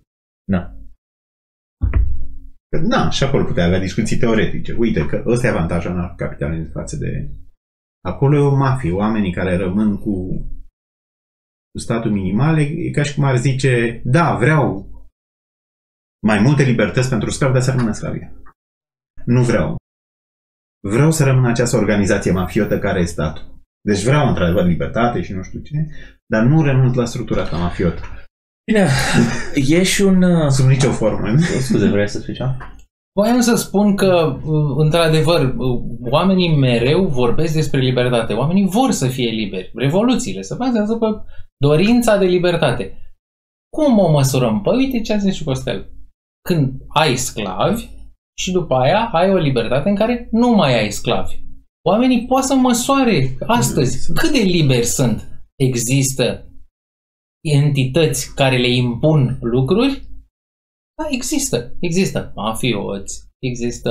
Și acolo putea avea discuții teoretice. Uite că ăsta e avantajul anarhocapitalismului față de... Acolo e o mafie, oamenii care rămân cu statul minimal, e ca și cum ar zice, da, vreau mai multe libertăți pentru sclavi, dar să rămână sclavie. Nu vreau. Vreau să rămână această organizație mafiotă care e statul. Deci vreau, într-adevăr, libertate și nu știu ce, dar nu renunț la structura asta mafiotă. Bine, e și un... Sub nicio formă. Scuze, vrei să spui ceva? Voiam să spun că, într-adevăr, oamenii mereu vorbesc despre libertate. Oamenii vor să fie liberi. Revoluțiile se bazează pe dorința de libertate. Cum o măsurăm? Păi uite ce a zis și Costel. Când ai sclavi și după aia ai o libertate în care nu mai ai sclavi. Oamenii pot să măsoare astăzi cât de liberi sunt. Există entități care le impun lucruri? Da, există mafioți, există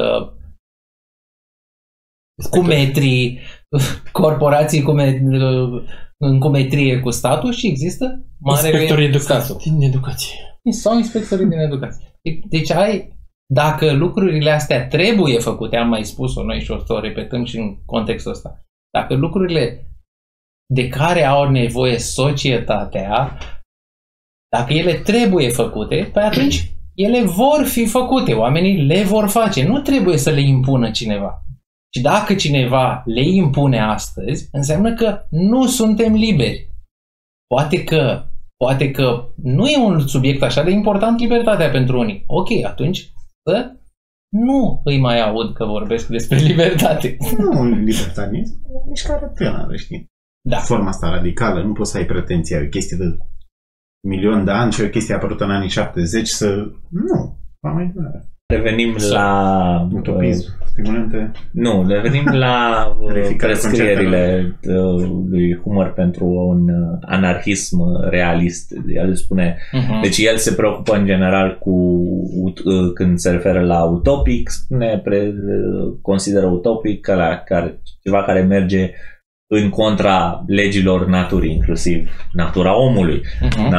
cumetrii, corporații în cumetrie cu statul și există inspectorii din educație. Sau inspectorii din educație. Deci dacă lucrurile astea trebuie făcute, am mai spus-o noi și o repetăm și în contextul ăsta, dacă lucrurile de care au nevoie societatea, dacă ele trebuie făcute, pe atunci ele vor fi făcute, oamenii le vor face, nu trebuie să le impună cineva. Și dacă cineva le impune astăzi, înseamnă că nu suntem liberi. Poate că nu e un subiect așa de important libertatea pentru unii. Ok, atunci nu îi mai aud că vorbesc despre libertate. Nu, libertarism, o mișcare tânără, știi? Da. Forma asta radicală, nu poți să ai pretenția, o chestie de 1.000.000 de ani și o chestie apărută în anii 70 să... Nu, va mai dura. Revenim la... Utopism, stimulente... Nu, revenim la prescrierile lui Humor pentru un anarhism realist. El spune... Deci el se preocupă în general când se referă la utopic, consideră utopic ceva care merge în contra legilor naturii, inclusiv natura omului. Da?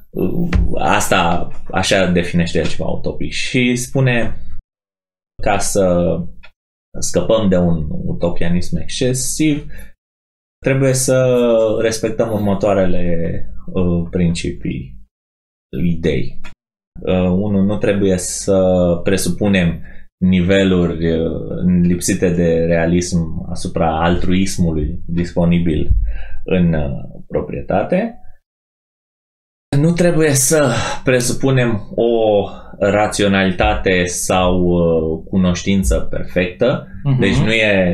Asta așa definește el ceva utopic și spune ca să scăpăm de un utopianism excesiv trebuie să respectăm următoarele principii, idei. Unul, nu trebuie să presupunem niveluri lipsite de realism asupra altruismului disponibil în proprietate. Nu trebuie să presupunem o raționalitate sau cunoștință perfectă. Deci nu e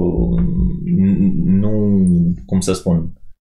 cum să spun,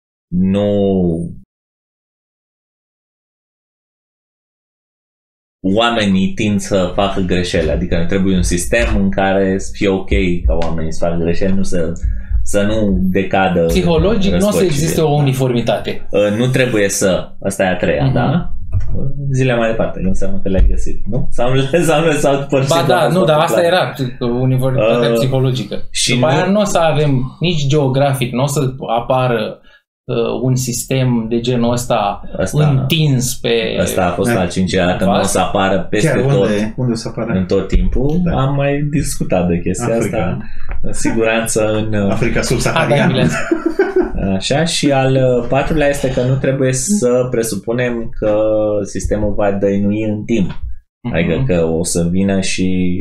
oamenii tind să facă greșeli, adică trebuie un sistem în care să fie ok ca oamenii să facă greșeli, nu să nu decadă. Psihologic nu o să existe o uniformitate. Nu trebuie să, asta e a treia, da? Zile mai departe, nu înseamnă că le-ai găsit, nu? Sau ba da, nu, dar asta era uniformitatea psihologică. Și după aia nu o să avem nici geografic, nu o să apară un sistem de genul ăsta întins pe... Asta a fost al cincilea, că nu o să apară peste tot. Unde o să apară? În tot timpul. Da. Am mai discutat de chestia asta. În siguranță în... Africa subsahariană. Așa, și al patrulea este că nu trebuie să presupunem că sistemul va dăinui în timp. Adică că o să vină și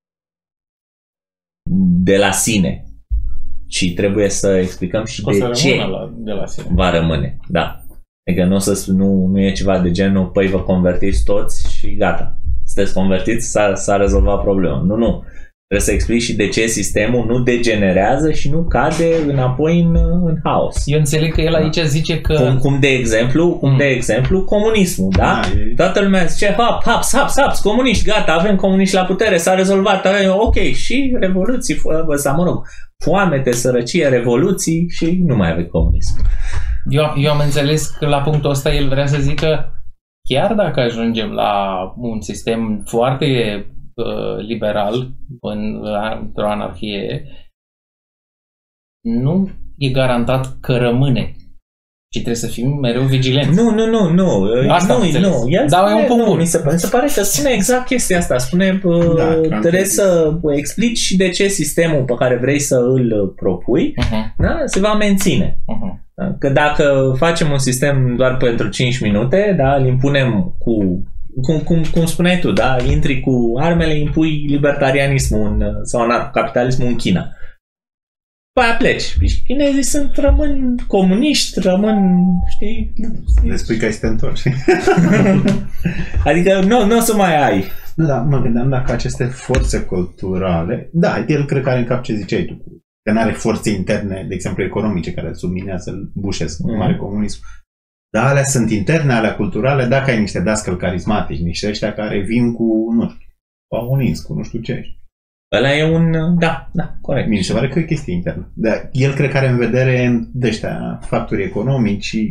de la sine. Și trebuie să explicăm și de ce va rămâne. Da. Adică nu e ceva de genul, păi vă convertiți toți și gata. Sunteți convertiți, s-a rezolvat problema. Nu. Trebuie să explici și de ce sistemul nu degenerează și nu cade înapoi în haos. Eu înțeleg că el aici zice că... Cum de exemplu comunismul, da? Toată lumea zice, haps, comuniști, gata, avem comuniști la putere, s-a rezolvat, ok, și revoluții, foamete, sărăcie, revoluții și nu mai avem comunism. Eu am înțeles că la punctul ăsta el vrea să zică, chiar dacă ajungem la un sistem foarte liberal într-o anarhie, nu e garantat că rămâne. Și trebuie să fim mereu vigilenți. Nu. Asta nu. Dar e un punct bun. Mi se pare că spune exact chestia asta. Spune, trebuie să explici și de ce sistemul pe care vrei să îl propui se va menține. Că dacă facem un sistem doar pentru 5 minute, da, îl impunem cum spuneai tu, da, intri cu armele, impui libertarianismul sau anarhocapitalismul în China. Păi aia pleci. Și chinezii rămân comuniști, știi? Le spui că ai să te întorci. Adică nu o să mai ai. Nu, dar mă gândeam dacă aceste forțe culturale, da, el cred că are în cap ce ziceai tu, că nu are forțe interne, de exemplu economice, care îl subminează, îl bușesc, mare comunism. Dar alea sunt interne, alea culturale, dacă ai niște dascăli carismatici, niște ăștia care vin cu, nu știu, comunism, cu nu știu ce. Ăla e un... Da, corect. Mi se pare că e chestie internă. Dar el cred că are în vedere de ăștia factori economici și...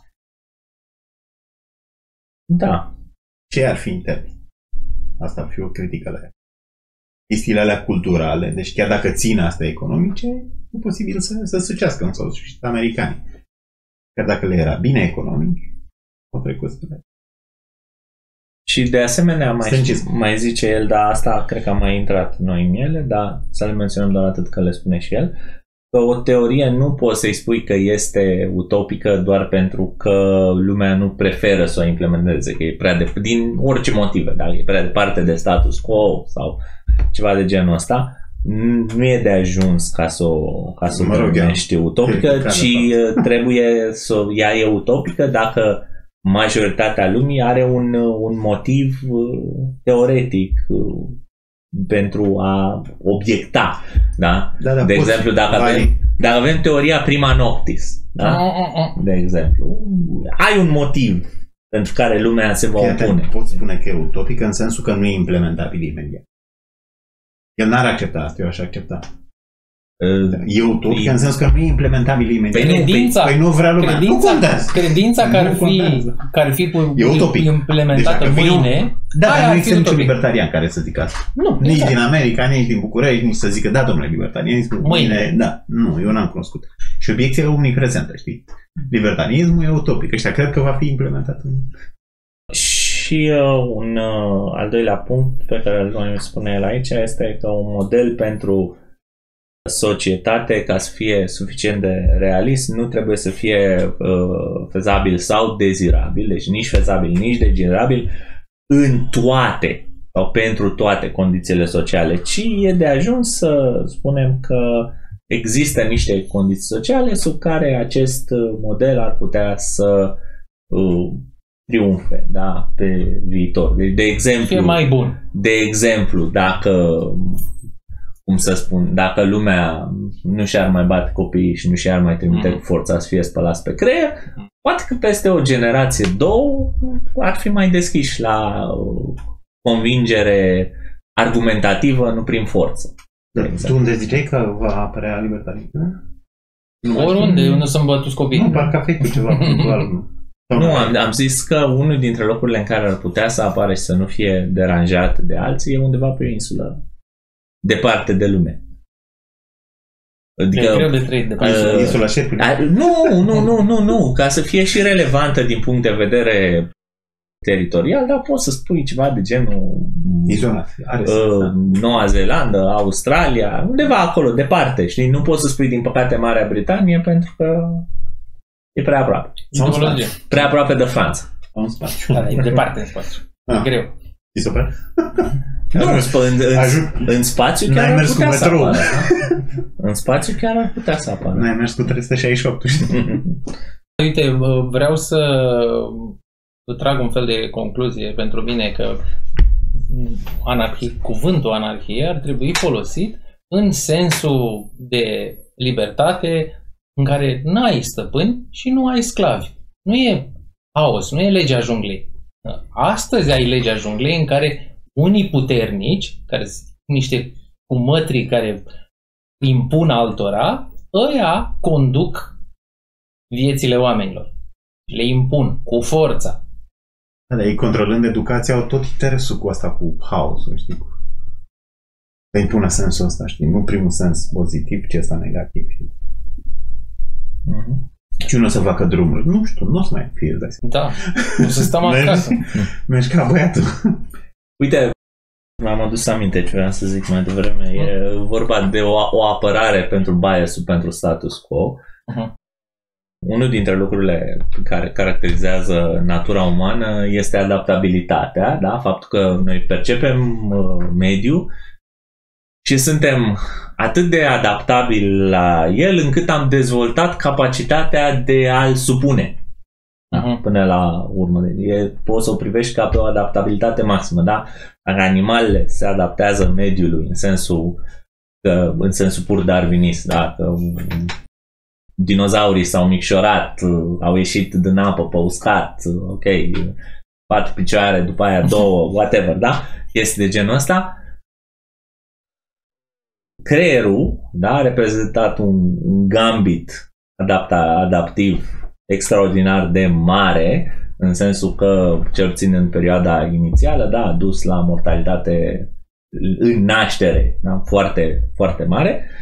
Da. Ce ar fi interni? Asta ar fi o critică la ea. Chestiile alea culturale, deci chiar dacă țin astea economice, e posibil să sucească în sau și americanii. Chiar dacă le era bine economic, au trecut spre. Și de asemenea mai zice el, dar asta cred că am mai intrat noi în ele, dar să le menționăm doar atât că le spune și el, că o teorie nu poți să-i spui că este utopică doar pentru că lumea nu preferă să o implementeze, că e prea din orice motive, dacă e prea departe de status quo sau ceva de genul ăsta, nu e de ajuns ca să o numești utopică, ci trebuie să ea e utopică dacă majoritatea lumii are un motiv teoretic pentru a obiecta. Da? De exemplu, dacă avem teoria prima noctis, da? De exemplu, ai un motiv pentru care lumea se va opune. Poți spune că e utopică în sensul că nu e implementabil imediat. El n-ar accepta asta, eu aș accepta. E utopic în sensul că nu e implementabil imediat. Păi nu vrea lumea. Credința care ar fi implementată deci mâine. Da, dar nu există niciun libertarian care să zică asta. Nici din America, nici din București, nici să zică, da, domnule, libertarianismul mâine. Da, nu, eu n-am cunoscut. Și obiecția e omniprezentă, știi? Libertarianismul e utopic. Ăștia cred că va fi implementat Și un al doilea punct pe care îl mai spune el aici este că un model pentru societate, ca să fie suficient de realist, nu trebuie să fie fezabil sau dezirabil, deci nici fezabil, nici dezirabil în toate sau pentru toate condițiile sociale, ci e de ajuns să spunem că există niște condiții sociale sub care acest model ar putea să triumfe, da, pe viitor. Deci, de exemplu, fie mai bun. De exemplu, dacă, cum să spun, dacă lumea nu și-ar mai bate copiii și nu și-ar mai trimite cu forța să fie spălați pe creier, poate că peste o generație, două, ar fi mai deschiși la convingere argumentativă, nu prin forță. Tu unde ziceai că va apărea libertarismul? Oriunde, unde sunt bătuți copiii. Nu, parcă a făcut ceva punctual. Nu, am zis că unul dintre locurile în care ar putea să apară și să nu fie deranjat de alții e undeva pe o insulă, departe de lume. Adică, e greu de trăit departe. Insula Șerpului. Nu, ca să fie și relevantă din punct de vedere teritorial, dar poți să spui ceva de genul Noua Zeelandă, Australia, undeva acolo, departe, știi? Nu poți să spui din păcate Marea Britanie pentru că e prea aproape. Prea aproape de Franța. În spațiu. Da, e departe în spațiu. E greu. I se pare? În spațiu chiar ar putea să apară. În spațiu chiar ar putea să apară. N-ai mers cu 368, știi? Uite, vreau să trag un fel de concluzie pentru mine că cuvântul anarhie ar trebui folosit în sensul de libertate în care nu ai stăpâni și nu ai sclavi. Nu e haos, nu e legea junglei. Astăzi ai legea junglei în care unii puternici, care sunt niște cumătri care impun altora, ăia conduc viețile oamenilor. Le impun cu forța. Da, ei controlând educația au tot interesul cu asta, cu haosul, știi? Să impună sensul ăsta, știi? Nu primul sens pozitiv, ci ăsta negativ. Și nu o să facă drumuri. Nu știu, nu o să mai fie. Da, o să stăm acasă. Mergi ca băiatul. Uite, m-am adus aminte ce vreau să zic mai devreme. E vorba de o apărare pentru bias-ul, pentru status quo. Unul dintre lucrurile care caracterizează natura umană este adaptabilitatea, da? Faptul că noi percepem mediul și suntem atât de adaptabili la el încât am dezvoltat capacitatea de a-l supune. Până la urmă. Poți să o privești ca pe o adaptabilitate maximă, da? Dacă animalele se adaptează mediului în sensul pur darwinist, da? Că dinozaurii s-au micșorat, au ieșit din apă pe uscat, ok, 4 picioare, după aia 2, whatever, da? Este de genul ăsta. Creierul, da, a reprezentat un gambit adaptiv extraordinar de mare, în sensul că, cel puțin în perioada inițială, da, a dus la mortalitate în naștere, da, foarte, foarte mare.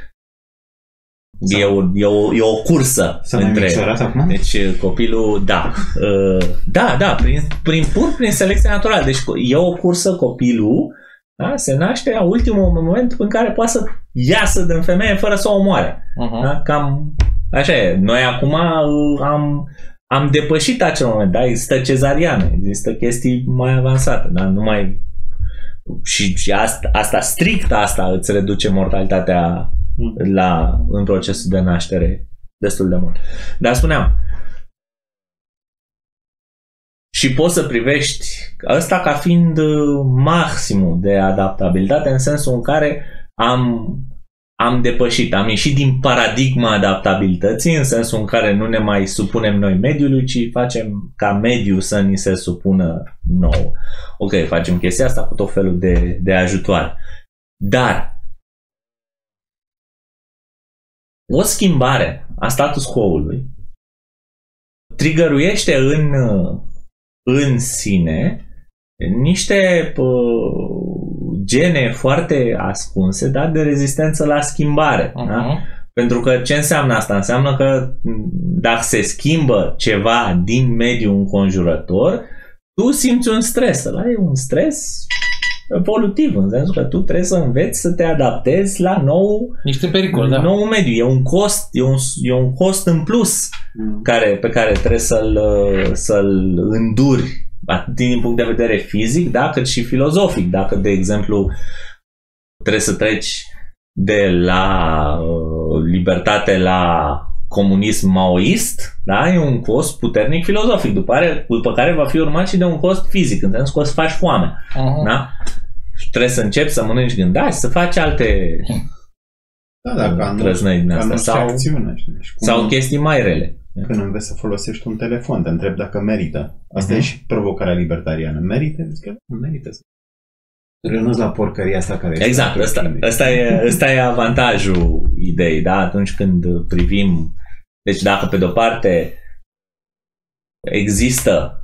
E o cursă între. Deci copilul, da, prin selecție naturală. Deci e o cursă, copilul, da, se naște la ultimul moment în care poate să iasă din femeie fără să o omoare. Da? Cam așa e. Noi acum am depășit acel moment, da? Există cezariană, există chestii mai avansate, da? Nu mai. Și asta strict asta îți reduce mortalitatea în procesul de naștere destul de mult. Dar spuneam, și poți să privești ăsta ca fiind maximul de adaptabilitate în sensul în care am depășit, am ieșit din paradigma adaptabilității în sensul în care nu ne mai supunem noi mediului, ci facem ca mediul să ni se supună nouă. Ok, facem chestia asta cu tot felul de ajutoare. Dar o schimbare a status quo-ului trigăruiește în sine niște gene foarte ascunse, da, de rezistență la schimbare. Da? Pentru că ce înseamnă asta? Înseamnă că dacă se schimbă ceva din mediul înconjurător, tu simți un stres. Ăla e un stres evolutiv, în sensul că tu trebuie să înveți să te adaptezi la Ești în pericol, da. nou mediu. E un cost, e un cost în plus pe care trebuie să-l înduri atât din punct de vedere fizic, da, cât și filozofic. Dacă, de exemplu, trebuie să treci de la libertate la comunism maoist, da, e un cost puternic filozofic, după care va fi urmat și de un cost fizic, în sensul că o să faci foame. Da? Și trebuie să începi să mănânci gândaci, să faci alte trăznăi din astea sau chestii mai rele. Când înveți să folosești un telefon, te întreb dacă merită. Asta e și provocarea libertariană. Merită? Zic că nu merită să renunți la porcăria asta care exact, ăsta e avantajul ideii, da? Atunci când privim, deci dacă pe de-o parte există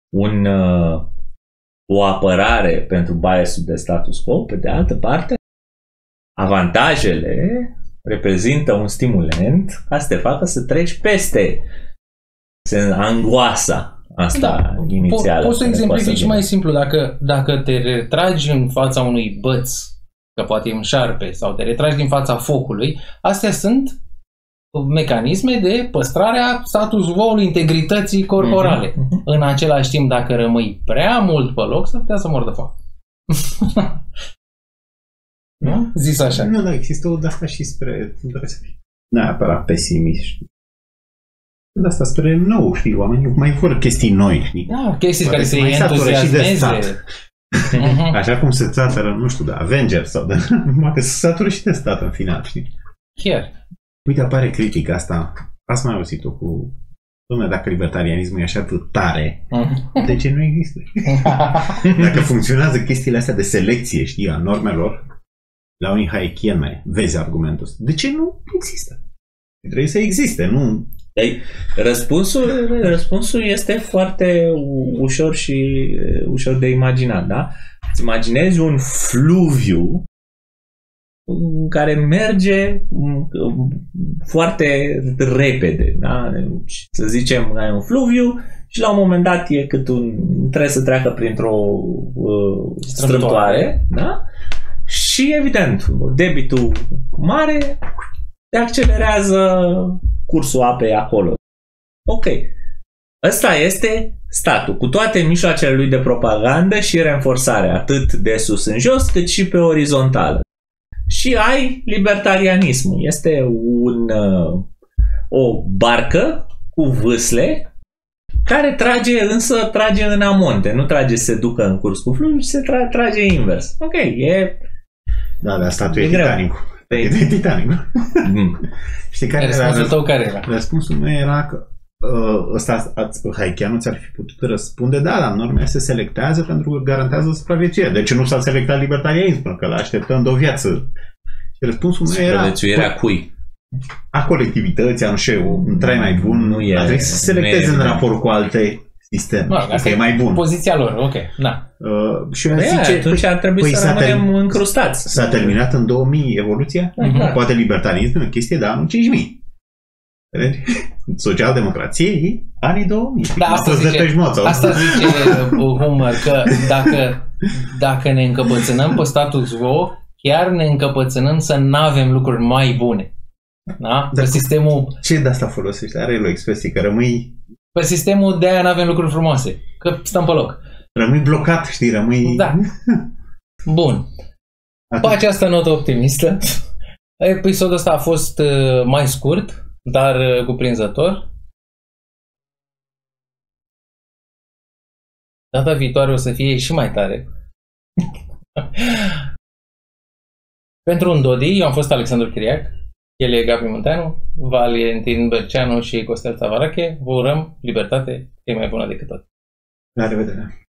o apărare pentru biasul de status quo, pe de altă parte avantajele reprezintă un stimulent ca să te facă să treci peste angoasa asta inițială. Poți să exemplifici și mai simplu. Dacă te retragi în fața unui băț, că poate e un șarpe, sau te retragi din fața focului, astea sunt mecanisme de păstrare a status quo-ului, integrității corporale. În același timp, dacă rămâi prea mult pe loc, s-ar putea să mor de foame. Nu? Zis așa. Nu, dar există o de-asta și spre... neapărat pesimiști. De asta spre nou, știi, oamenii mai vor chestii noi, știi? Da, chestii care se entuziasmeze. Așa cum se satură, nu știu, de Avengers sau de... numai că se satură și de stat în final, știi? Chiar. Uite, apare critica asta. Ați mai auzit-o cu... Dom'le, dacă libertarianismul e așa atât tare, de ce nu există? Dacă funcționează chestiile astea de selecție, știi, a normelor, la unii haiechieni mai vezi argumentul ăsta. De ce nu există? Trebuie să existe, nu... Răspunsul este foarte ușor și ușor de imaginat, da? Îți imaginezi un fluviu care merge foarte repede, da? Să zicem, ai un fluviu și la un moment dat trebuie să treacă printr-o strâmtoare, da? Și evident, debitul mare te accelerează cursul apei acolo. Ok. Ăsta este statul, cu toate mijloacele lui de propagandă și renforțare, atât de sus în jos, cât și pe orizontală. Și ai libertarianismul. Este o barcă cu vâsle care trage în amonte. Nu trage să se ducă în curs cu fluviu, ci se trage invers. Ok, e... Da, statul e Titanic. E Titanic. Știi care răspunsul tău care era? Răspunsul meu era că haiechianul ți-ar fi putut răspunde, da, dar normele se selectează pentru că garantează supraviețuirea. De ce nu s-a selectat libertarianismul? Că l-așteptăm de o viață. Și răspunsul meu era... Supraviețuirea cui? A colectivității, nu știu, un trai mai bun. Nu e, trebuie să se selecteze în raport cu alte sisteme. Că e mai bun. Poziția lor, ok. Da. Și eu zice, atunci ar trebui să rămânem încrustați. S-a terminat în 2000 evoluția? Poate libertarianismul e o chestie de anul 5000. Social-democrație, anii 2000. Da, asta zice Hummer, că dacă ne încăpățânăm pe status quo, chiar ne încăpățânăm să n-avem lucruri mai bune. Da? Pe sistemul... Ce de asta folosești? Are el o expresie, că rămâi... Pe sistemul de aia n-avem lucruri frumoase. Că stăm pe loc. Rămâi blocat, știi, rămâi... Da. Bun. Pe această notă optimistă, episodul ăsta a fost mai scurt, dar cuprinzător. Data viitoare o să fie și mai tare. Pentru un Dodi, eu am fost Alexandru Chiriac, el e Gabi Munteanu, Valentin Berceanu și Costel Tavarache. Vă urăm libertate, e mai bună decât tot. La revedere!